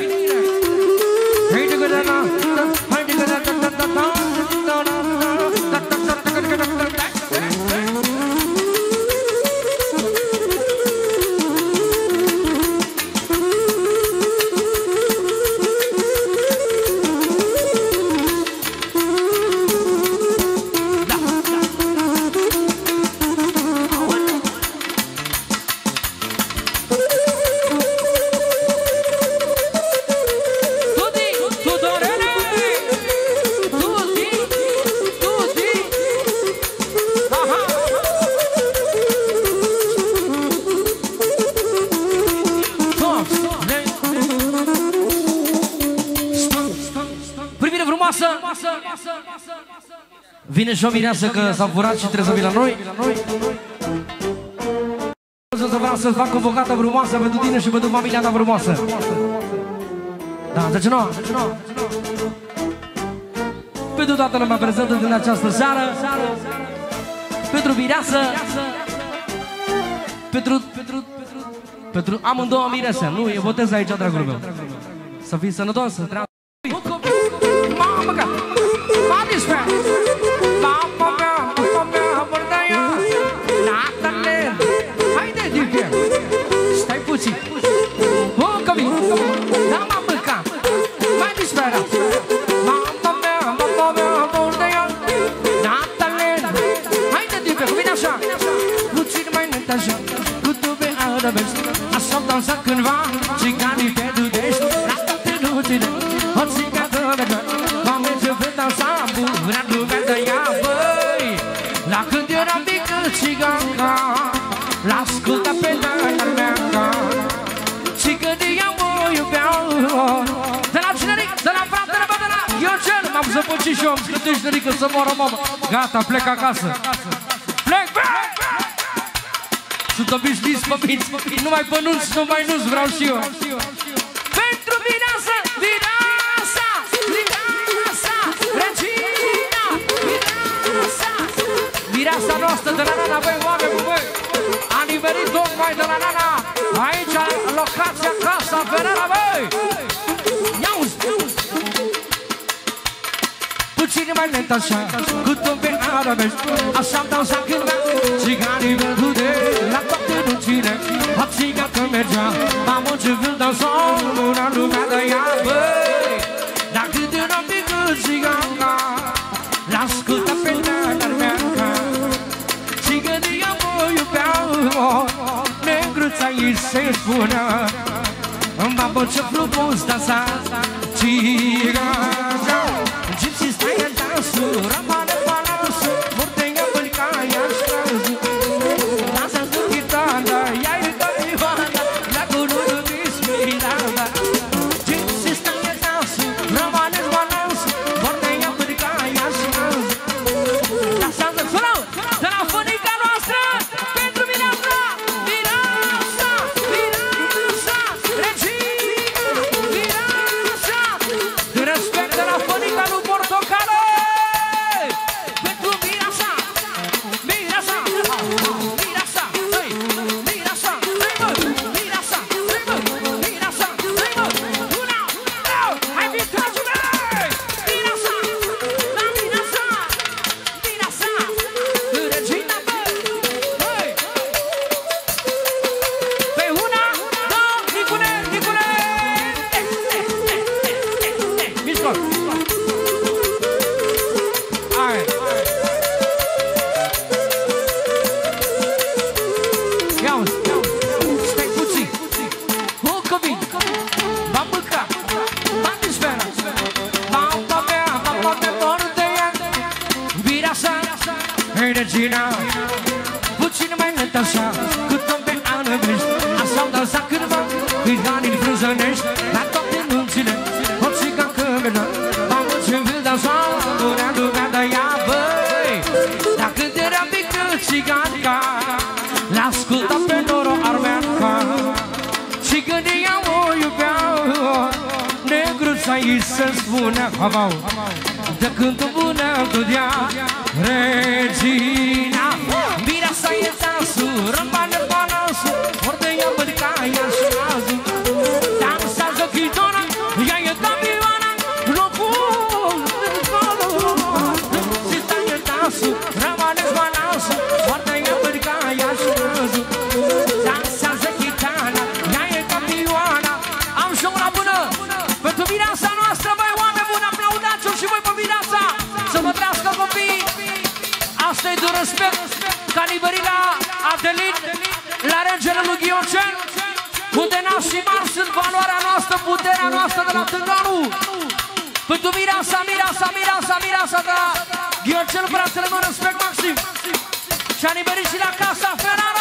Vine și o mireasă că s-a furat și trebuie să vină la noi. Să vreau să-ți fac o bocată frumoasă pentru tine și pentru familia ta frumoasă. Da, de ce nu? Pentru toată lumea prezentă din această seară. Pentru mireasă. Pentru amândouă mireasă. Nu, e botez aici, dragul meu. Să fii sănătos, să treabă. Mamă, că! M-am disprat! Mamă mea, bărdăia! Natale! Haide, Divier! Stai puțin! O, cămin! Da, m-am mâncat! M-am disperat! Mamă mea, bărdăia! Natale! Haide, Divier, vine așa! Puțin mai net așa! Cu tube arăbești! Așa dansa cândva! Țiganii te dudești! La toate nuțile! O țigată de m-am început dansa! Vrea lumea de ea, băi! La când eram mică țiganca, l-asculta pe tata mea. Țigănia mă iubeau. De la generic, de la fratele mă, de la Iocel. M-am zăpăcit și eu, am scântâi generică să moră mamă. Gata, plec acasă. Plec, plec! Sunt obișnuiți păpiți, numai pănunți, numai nu-ți vreau și eu. Pentru mireasă, mireasa, mireasa, regina, mireasa. Mireasa noastră de la Nana, băi, oameni cu băi. A nimerit tocmai de la Nana. Aici, locația Casa Ferrara, băi. Iauzi, puțin mai lent așa, cu tome arabești. Așa-mi dau sa cândva, țiganii vădude, la toate nuțile. O țigancă mergea, m-am început dansa, una lumea de ea, băi. Dar când eram mică țiganca, l-asculta pe tata mea. Țigănia mă iubeau, negruța ei se spunea. Mamă, ce frumos dansa țiganca. Gypsy stai în dansul, rămâne balansul, murtenga bălcaia ștrază. Dansa cu chitară, ia-i dă-i-oana, la cunuiul bismillah. Gypsy stai în dansul, rămâne balansul, murtenga bălcaia ștrază. Dansează, sunau, de la fănica noastră, pentru mireasa, mireasa, mireasa, regina, mireasa. De respect de la fănica lui Portocale, pentru mireasa, mireasa, mireasa, hai, mireasa, hai mă, mireasa, hai mă, mireasa, hai mă, una, două, hai mireasa, mireasa, la mireasa, mireasa, regina, băi, pe una, două, Nicule, Nicule, mișcor. Hai. Ia-uzi, stai puțin. O cămin, m-am mâncat, m-am disperat. Mama mea, bordea, mireasa, regina. Puțin mai lent așa, cât tome arabești. Așa-mi dansa cândva, țiganii frunzănești. La toate nunțile, o țigancă mergea. M-am început dansa, lumea de ea, băi. Dar când eram mică țiganca, l-asculta pe Noro Armeanca. aici să spune de când o bună tudea regina. Mireasa e dansul, rămâne balansul, ori de ea bărcaia și azul. Dansează chitona, ea e camioana, locul și taie dansul, rămâne balansul, ori de ea bărcaia și azul. Dansează chitana, ea e camioana. Am și una bună pentru mireasa noastră, băi, oameni buni, aplaudați-o și voi pe mireasa. Să vă trească copiii. Asta-i de respect. Caliberina Adelin la regele lui Ghiocen, unde nași și mari sunt valoarea noastră, puterea noastră de la Tânganu. Pentru mireasa, mireasa, mireasa, mireasa de la Ghiocen, fratele meu, respect maxim. Și-a nimerit și la Casa Ferrara.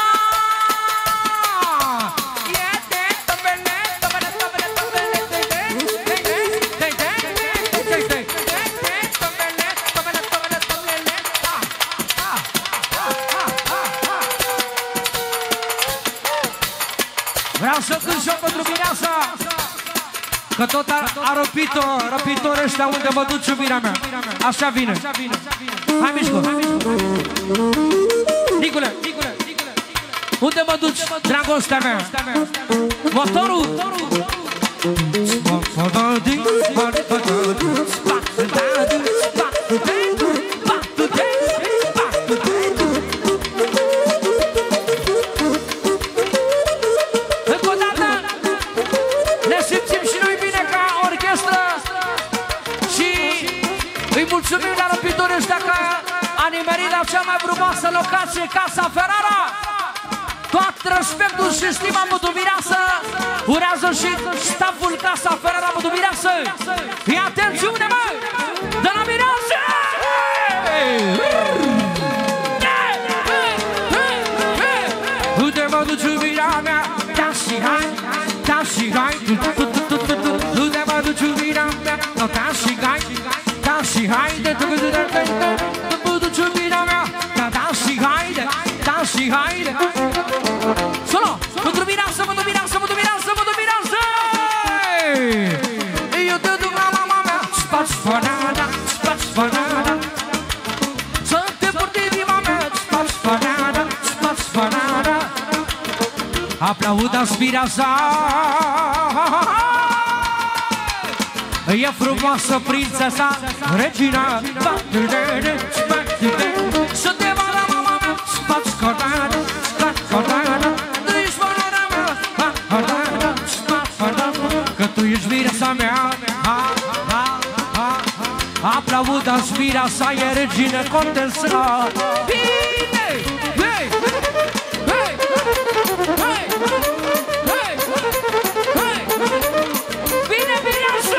Vreau să cânt și-o pentru mireasa, că tot a răpit-o ăștia unde mă duc iubirea mea. Așa vine. Hai, Mișco. Nicule, unde mă duci, dragostea mea? Motorul? Mulțumim la răpitorii ăștia că a nimerit la cea mai frumoasă locație, Casa Ferrara. Tot respectul și stima Mădumireasă urează și staful Casa Ferrara Mădumireasă. Fii atențiune, mă! De la mireasă! Uite mă duci iubirea mea, da și hai, da și hai. Uite mă duci iubirea mea, da și hai. Da și haide, mă duci iubirea mea, da și haide, da și haide. Solo, pentru mireasă, mă duc mireasă, mă duc mireasă, mă duc mireasă. Eu te duc la mama mea, spați fanada, spați fanada. Să te purti viva mea, spați fanada, spați fanada. Aplaudați mireasa. E frumoasă prințesa, regina. Să te vadă mama mea, spați cordada, spați cordada. Tu ești valoarea mea, spați cordada. Că tu ești mireasa mea. Aplaudați mireasa, e regină contesă. Bine! Hei! Hei! Hei! Bine, mireasa!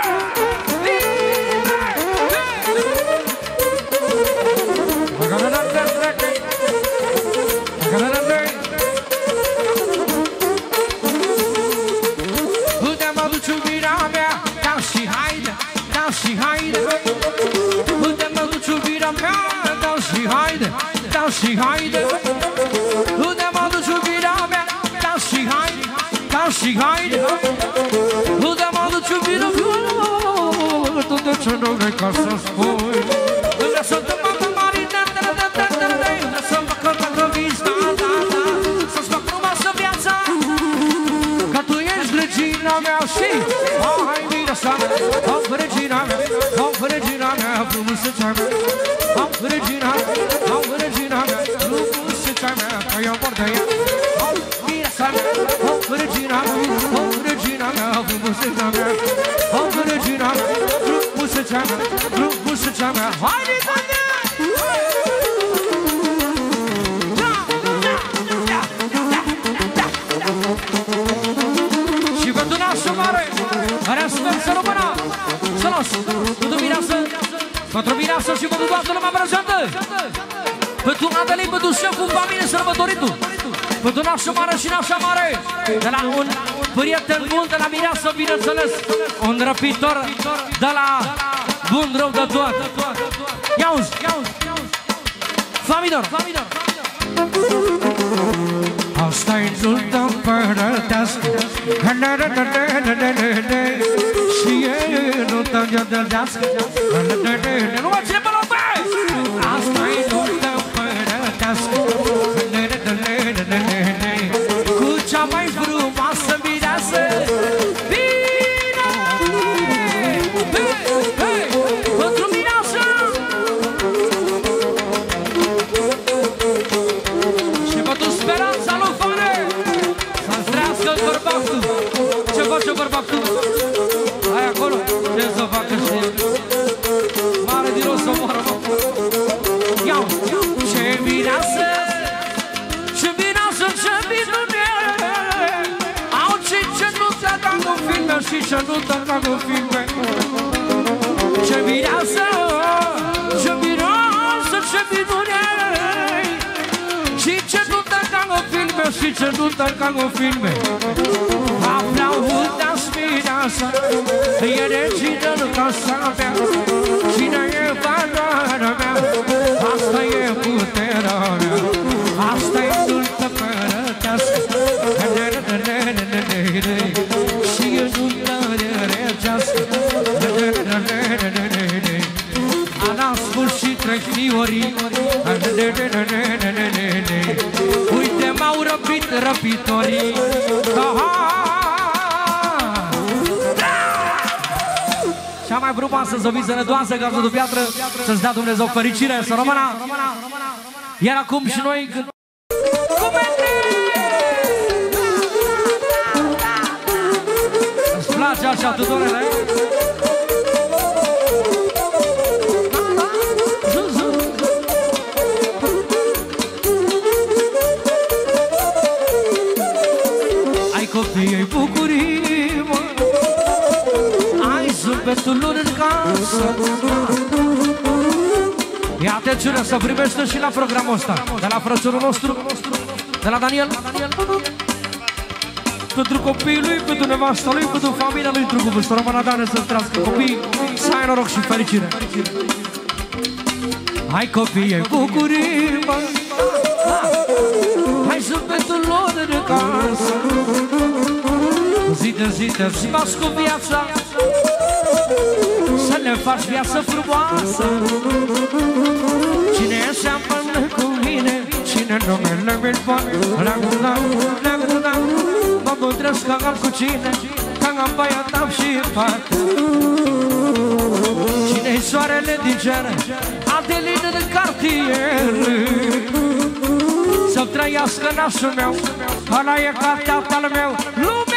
Uite mă duci iubirea mea, da și haide, da și haide. Uite mă duci iubirea mea, da și haide, da și haide. Uite mă duci iubirea mea, da și haide, da și haide. Uite mă duci iubirea mea, tu de ce nu vrei ca să spui? Vreau să te mă mari, vreau să mă călcă vista, să-ți fac frumoasă viața. Că tu ești regina mea și hai mireasa mea, oh regina mea, oh regina mea, frumusețea mea. Oh regina mea, oh regina mea, frumusețea mea, că eu mor de ea. Oh mireasa mea, oh regina mea, oh regina mea, frumusețea mea. Oh regina mea, frumusețea mea, frumusețea mea. Hai Nicane! Și pentru nașul mare, respect să rămână. Sănos, pentru mireasă, pentru mireasă și pentru toată lumea prezentă. Pentru Adelin, pentru șeful familiei sărbătoritul. Pentru nașul mare și nașa mare. De la un prieten bun de la mireasă, bineînțeles. Un răpitor de la bun rău de tot. Ia-uzi, Famidor. Asta-i nuntă împărătească și e îndrăgească. Nu mă ține pe loc, băi! Asta-i nuntă împărătească. Cu cea mai frumoasă mireasă. Bine! Pentru mireasă! Și pentru speranța lui Fane! Să-ți trească bărbatul! Ce face bărbatul? Hai acolo! Ce să facă și el? Mare din rost să moară, mă! Iau! Ce mireasă! Ce mireasă, ce minune! Au cei ce nu te dau în filme și ce nu te dau în filme. Ce mireasă! Ce mireasă, ce minune! Și ce nu te dau în filme și ce nu te dau în filme. Aplaudați mireasa, e regină în casa mea. Cine e valoarea mea? Asta e puterea mea. Asta e nuntă părătească. Și e nuntă regească. A la sfârșit trec fiorii. Uite m-au răpit răpitorii. Cea mai frumoasă zăviță nădoasă, gază de piatră. Să-ți dea Dumnezeu fericire, să rămână. Iar acum și noi când... Îți place așa, Tudorele? Ai copii, ai bucurii, mă. Ai zâmbetul lor în casă. Ia-te ciură să primește și la programul ăsta. De la frățorul nostru, de la Daniel. Pentru copiii lui, pentru nevasta lui, pentru familia lui Trucuvânt. Să rămână Dane să trăiască copiii, să ai noroc și fericire. Hai copii, ai bucurii, mă. Hai zâmbetul lor în casă. Zi de zi te zimați cu viața. Să ne faci viață frumoasă. Cine seamănă cu mine, cine numele mi-l poate. Mă mândresc că am cu cine, că am băiat am și fată. Cine-i soarele din cer, Adelin în cartier. Să-mi trăiască nașul meu, ăla e ca tatăl meu. Lume!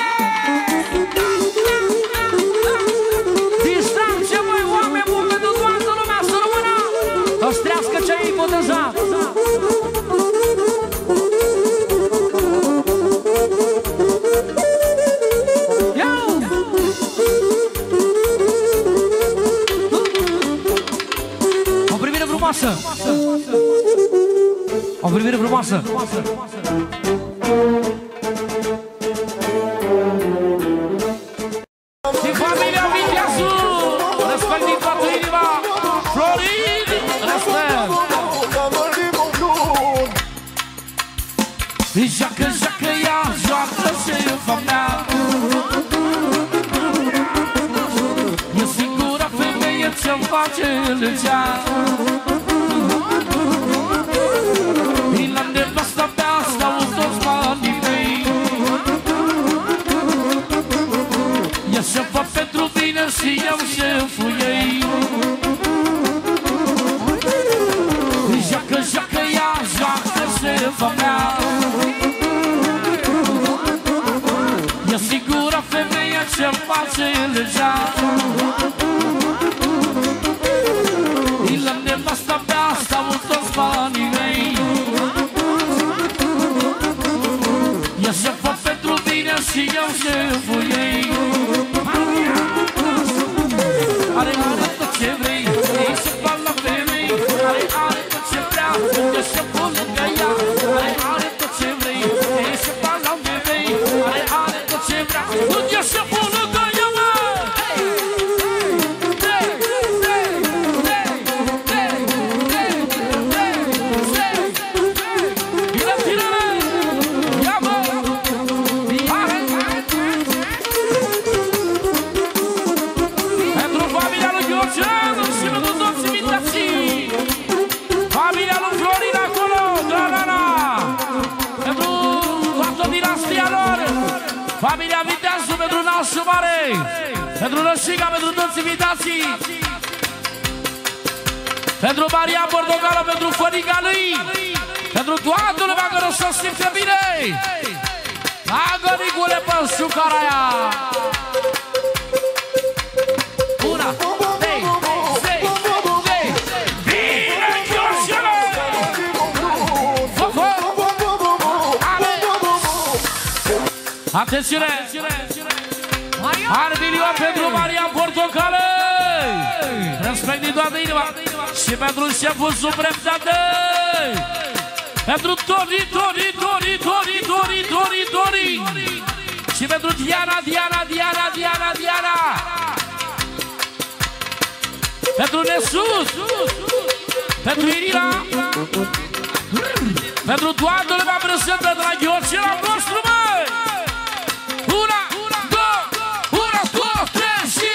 Distanțe, măi, oameni buni pentru toată lumea, să rămână! O-ți trească ce-i botezat! O privire frumoasă! O privire frumoasă! Din familia Viteazu, respect din toată inima, Florin, respect! Joacă, joacă, ea, joacă-se în familia. E singura femeie ce-mi face legea. Din la nevasta mea stau toți banii mei. Ea se-mi pentru mine și eu șeful ei. Joacă, joacă, ea, joacă-se familia. E singura femeie ce-mi face legea. Din la nevasta mea stau toți banii mei. Ea se fac pentru mine și eu șeful ei. Are tot ce vrei, ei se fac la femei. Are tot ce vrea, eu șeful lângă ea. Are tot ce vrei, ei se fac la femei. Are tot ce vrea, eu șeful lângă ea, mă! Familia Viteazu pentru nașul mare, pentru Rășiga, pentru toți invitații, pentru Maria Portocală, pentru fărica lui, pentru toată lumea care să simte bine. Agă, Nicule, pe șucara aia. Una, trei, bine, Chiorșele! Atențiune! Armilion pentru Maria Portocală! Respect din toată inima! Și pentru șeful suprem Tadă! Pentru Tori! Și pentru Diana! Pentru Nesus! Pentru Irina! Pentru toată lumea prezentă de la Gheorghela nostru, măi! Una, două, trei și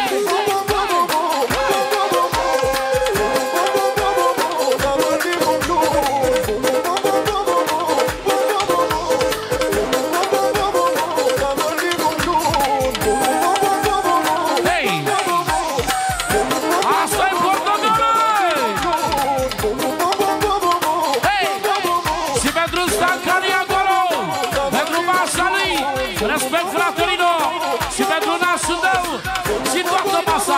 respect fraterino și pentru nasul tău și toată masa.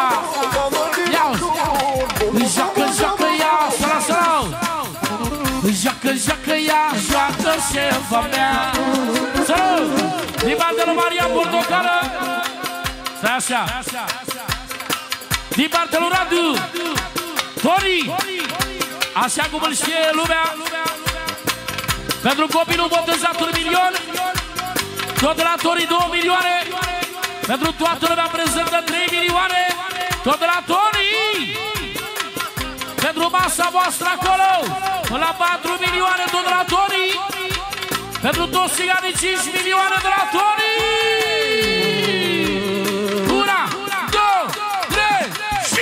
Ia-uzi! Joacă, ia, săra! Joacă, ia, joacă șefa mea. Săra! Din partea lui Maria Portocală. Stai așa. Din partea lui Radu Tori. Așa cum îl știe lumea. Pentru copilul botezat 1 milion. Tot de la Tori 2 milioane. Pentru toată lumea prezentă 3 milioane. Tot de la Tori. Pentru masa voastră acolo la 4 milioane. Tot de la Tori. Pentru toți țiganii 5 milioane de la Tori. 1, 2, 3 și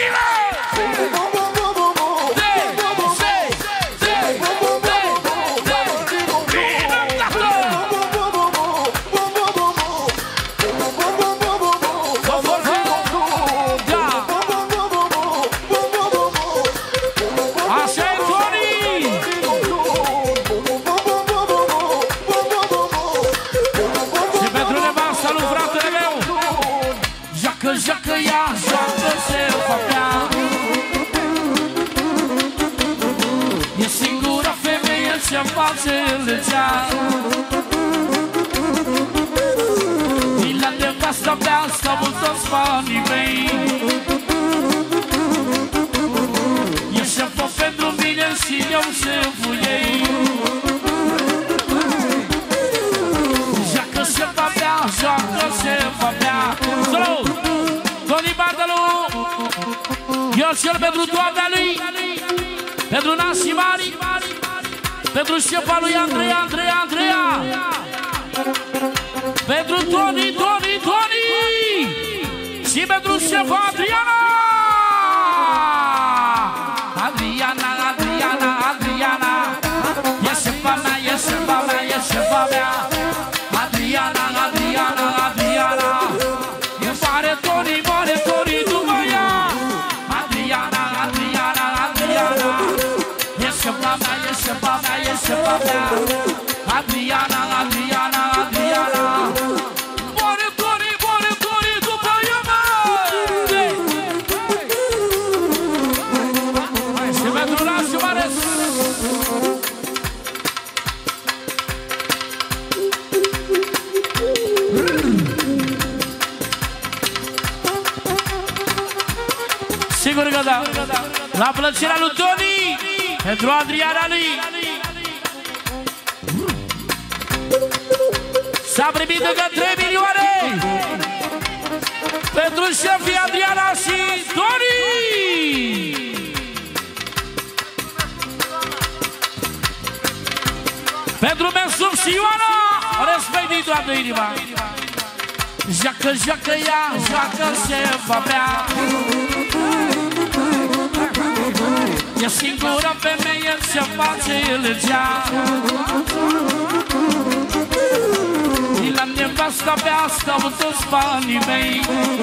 joacă ea, joacă șefa mea. E singura femeie ce-mi face legea. E la nevasta mea, stau mulți banii mei. E șefă pentru mine și eu șeful ei. Joacă șefa mea, joacă șefa mea. Salut! Toni Bardalu, Gheorghel pentru doamna lui, pentru nașii mari, pentru șefa lui Andreea, pentru Toni și pentru șefa Adriana. Adriana, e șefa mea, e șefa mea. Adriana. Mare Toni, după ea. Adriana. E șefa mea. Adriana. Mare Toni, după ea, măi. Și pentru nașul mare. Sigur că da. La plăcerea lui Toni, pentru Adriana lui. S-a primit încă 3 milioane pentru șefii Adriana și Toni. Pentru Mesuf și Ioana, respect din toată inima. Joacă ea, joacă șefa mea. E singura femeie ce face legea. E la nevasta mea stau toți banii mei.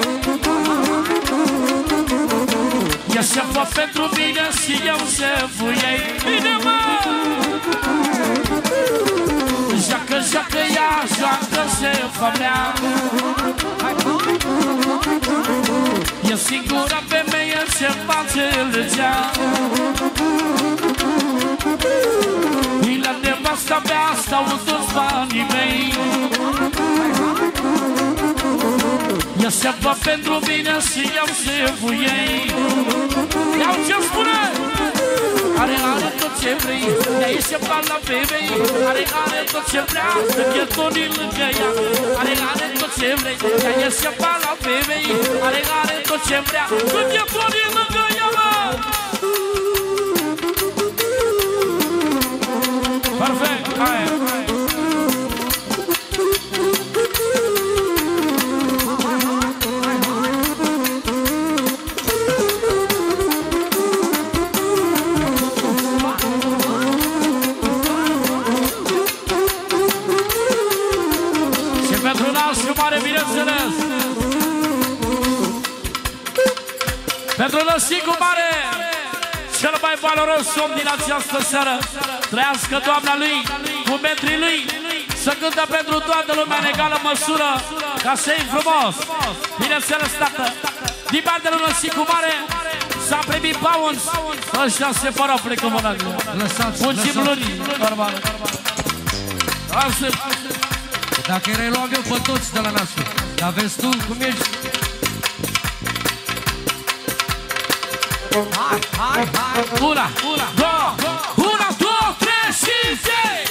Ea șefă pentru mine și eu șeful ei. Bine, mă! Joacă, joacă ea, joacă șefa mea. E singura femeie ce face legea. La nevasta mea stau toți banii mei. Ea șefă pentru mine și eu șeful ei. Iau ce spune! Are tot ce vrei, ea e șefa la femei. Are tot ce vrea, să cheltuie lângă ea. Are tot ce vrei, ea e șefa la femei. Are tot ce vrea, să cheltuie lângă ea, mă! Perfect, hai! Și pentru nașul mare, bineînțeles! Pentru năsicul mare! Cel mai valoros om din această seară. Trăiască doamna lui, cu metrii lui. Să cântă pentru toată lumea în egală măsură. Ca să-i frumos. Bineînțeles, tată. Din partea lui Năsicu Mare s-a primit pounds. Ăștia se fără plecă mânăcă. Muncim luni, normal. Dacă erai luat eu pe toți de la nasul. Dar vezi tu cum ești? Hai, hai, hai! Una, două, trei și zei!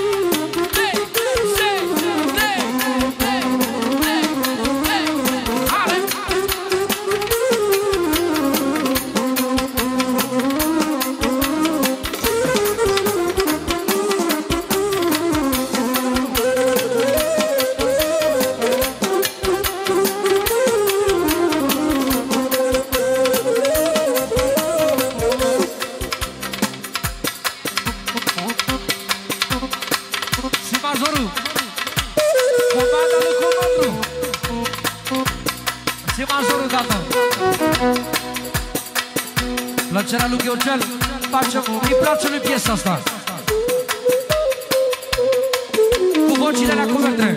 Plăcerea lui Gheocel, îi place lui piesa asta. Cu vocile la cuvinte.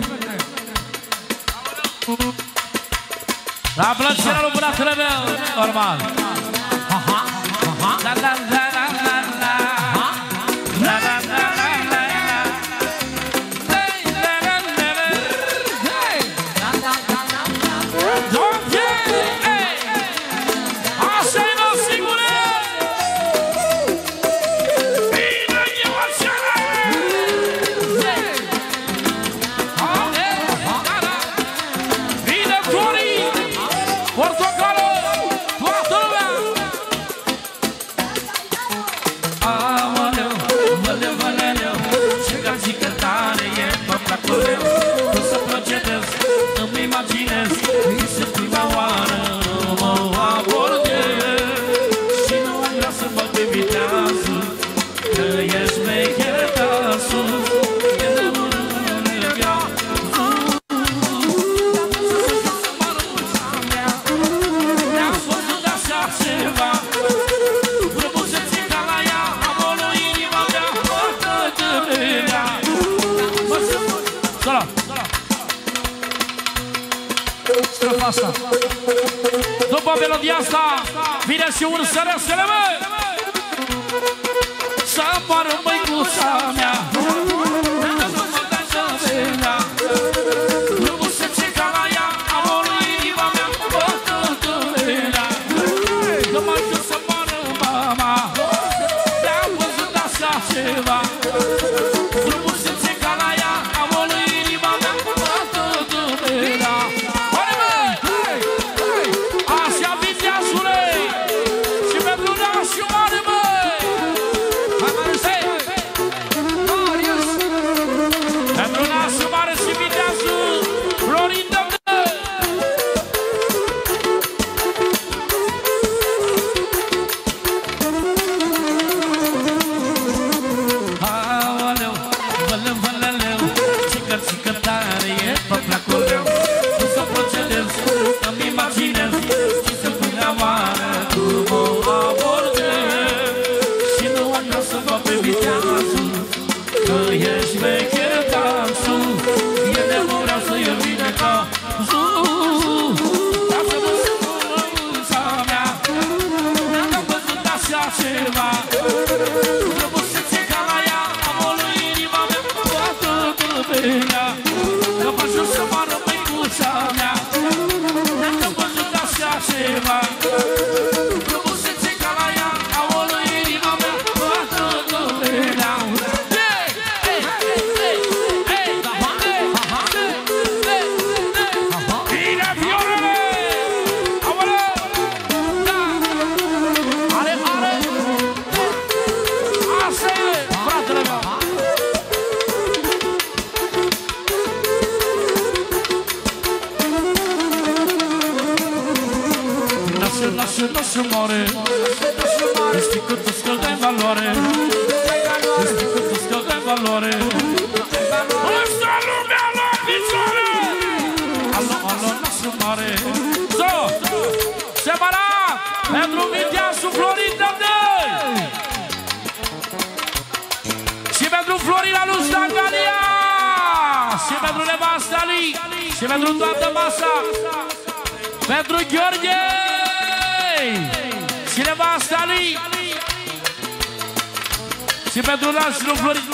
La plăcerea lui fratele meu, normal. După melodia asta vine și un sărăsele, măi! Să moară măicuța mea, nu mă dai să venea. Nu mă se cica la ea, amorul inima mea, bătătălea. Că mai când să moară mama, te-am văzut așa ceva. Nu mă se cica la ea, amorul inima mea, bătătălea. nu-și moare. Știi că tu scăldă în valoare. Știi că tu scăldă în valoare. Ăsta lumea la picioare. Alo, nu-și moare. So, separat pentru Viteasul Florin Dădăi și pentru Florina lui Stangalia și pentru nevasta lui și pentru toată masa, pentru Gheorghe și nevasta lui și pentru nașul Florin.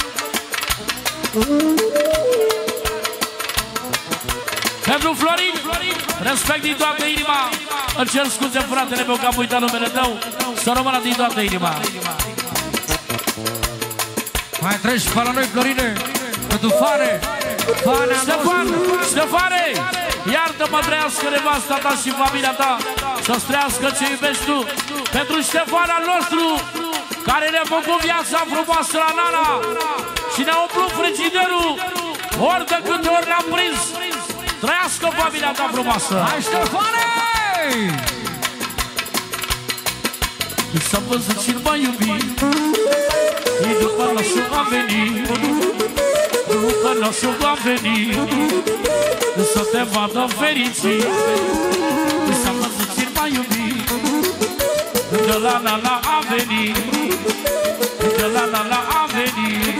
Pentru Florin, respect din toată inima. Îmi cer scuze, fratele meu, că am uitat numele tău. Să rămână din toată inima. Mai treci pe la noi, Florine, pentru Fane. Ștefane, iartă-mă, trăiască nevasta ta și familia ta. Să-ți trăiască ce iubești tu. Pentru Ștefan al nostru, care ne-a făcut viața frumoasă la Nana și ne-a umplut frigiderul ori de câte ori ne-am prins. Trăiască familia ta frumoasă! Hai, Ștefane! S-a văzut și-l mai iubit, ei după nașul a venit, după nașul a venit, să te vadă fericit. S-a văzut și-l mai iubit, de la Nana a venit, de la Nana a venit.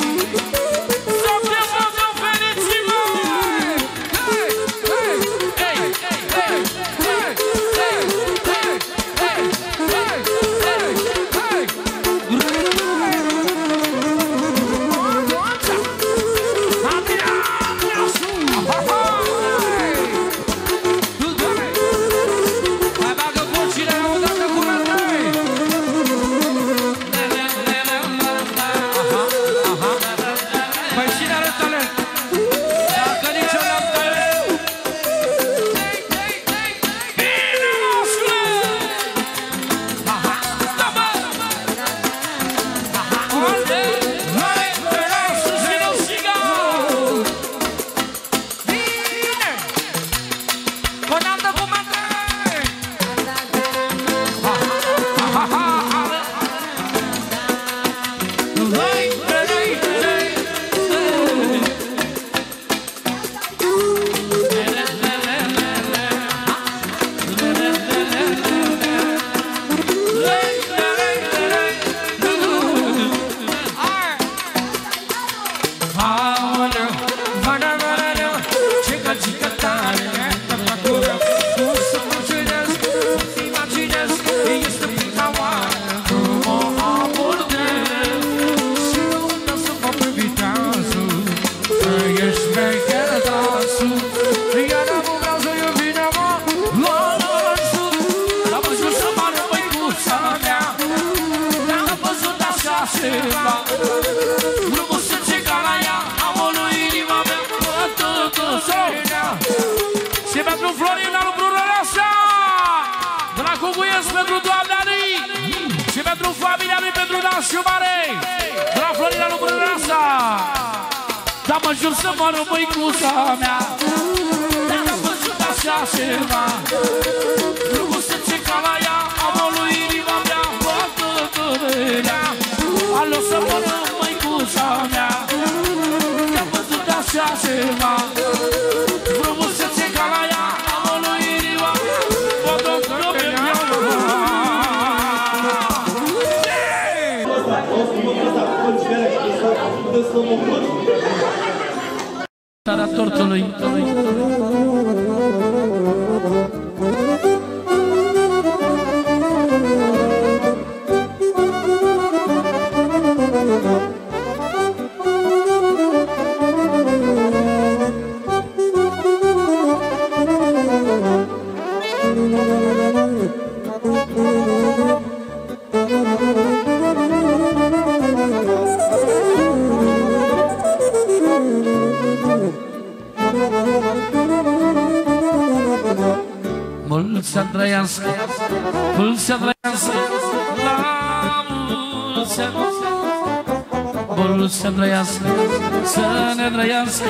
Să ne trăiască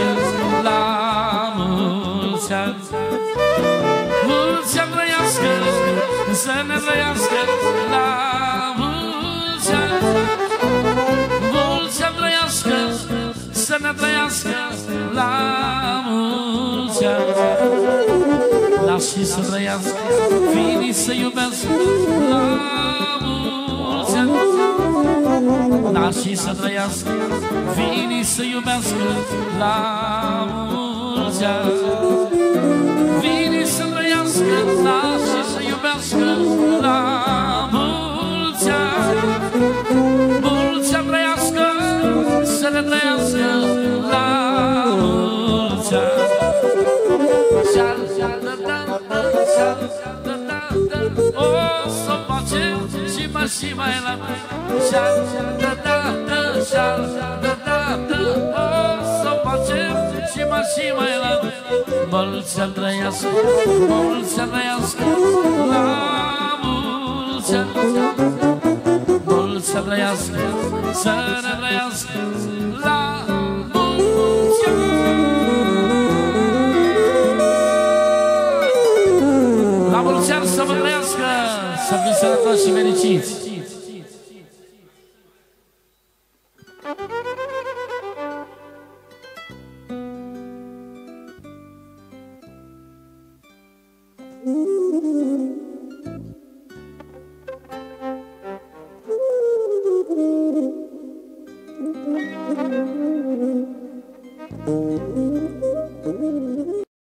la mulți ani. Mulți ani trăiască să ne trăiască la mulți ani. Mulți ani trăiască, să ne trăiască la mulți ani. Lasă-i să trăiască, fiii să iubească la mulți ani. Lasă-i să trăiască, fiii să iubească la mulți ani. Fiii să trăiască, lasă-i să iubească la mulți ani. Mulți ani trăiască, să ne trăiască la mulți ani. O să facem și mai la o să facem și mai la mulți ani trăiască, mulți ani trăiască la mulți ani. Mulți ani trăiască, să ne trăiască la mulți ani. La mulți ani să vă trăiască, să fiți sănătoși și fericiți. Thank you.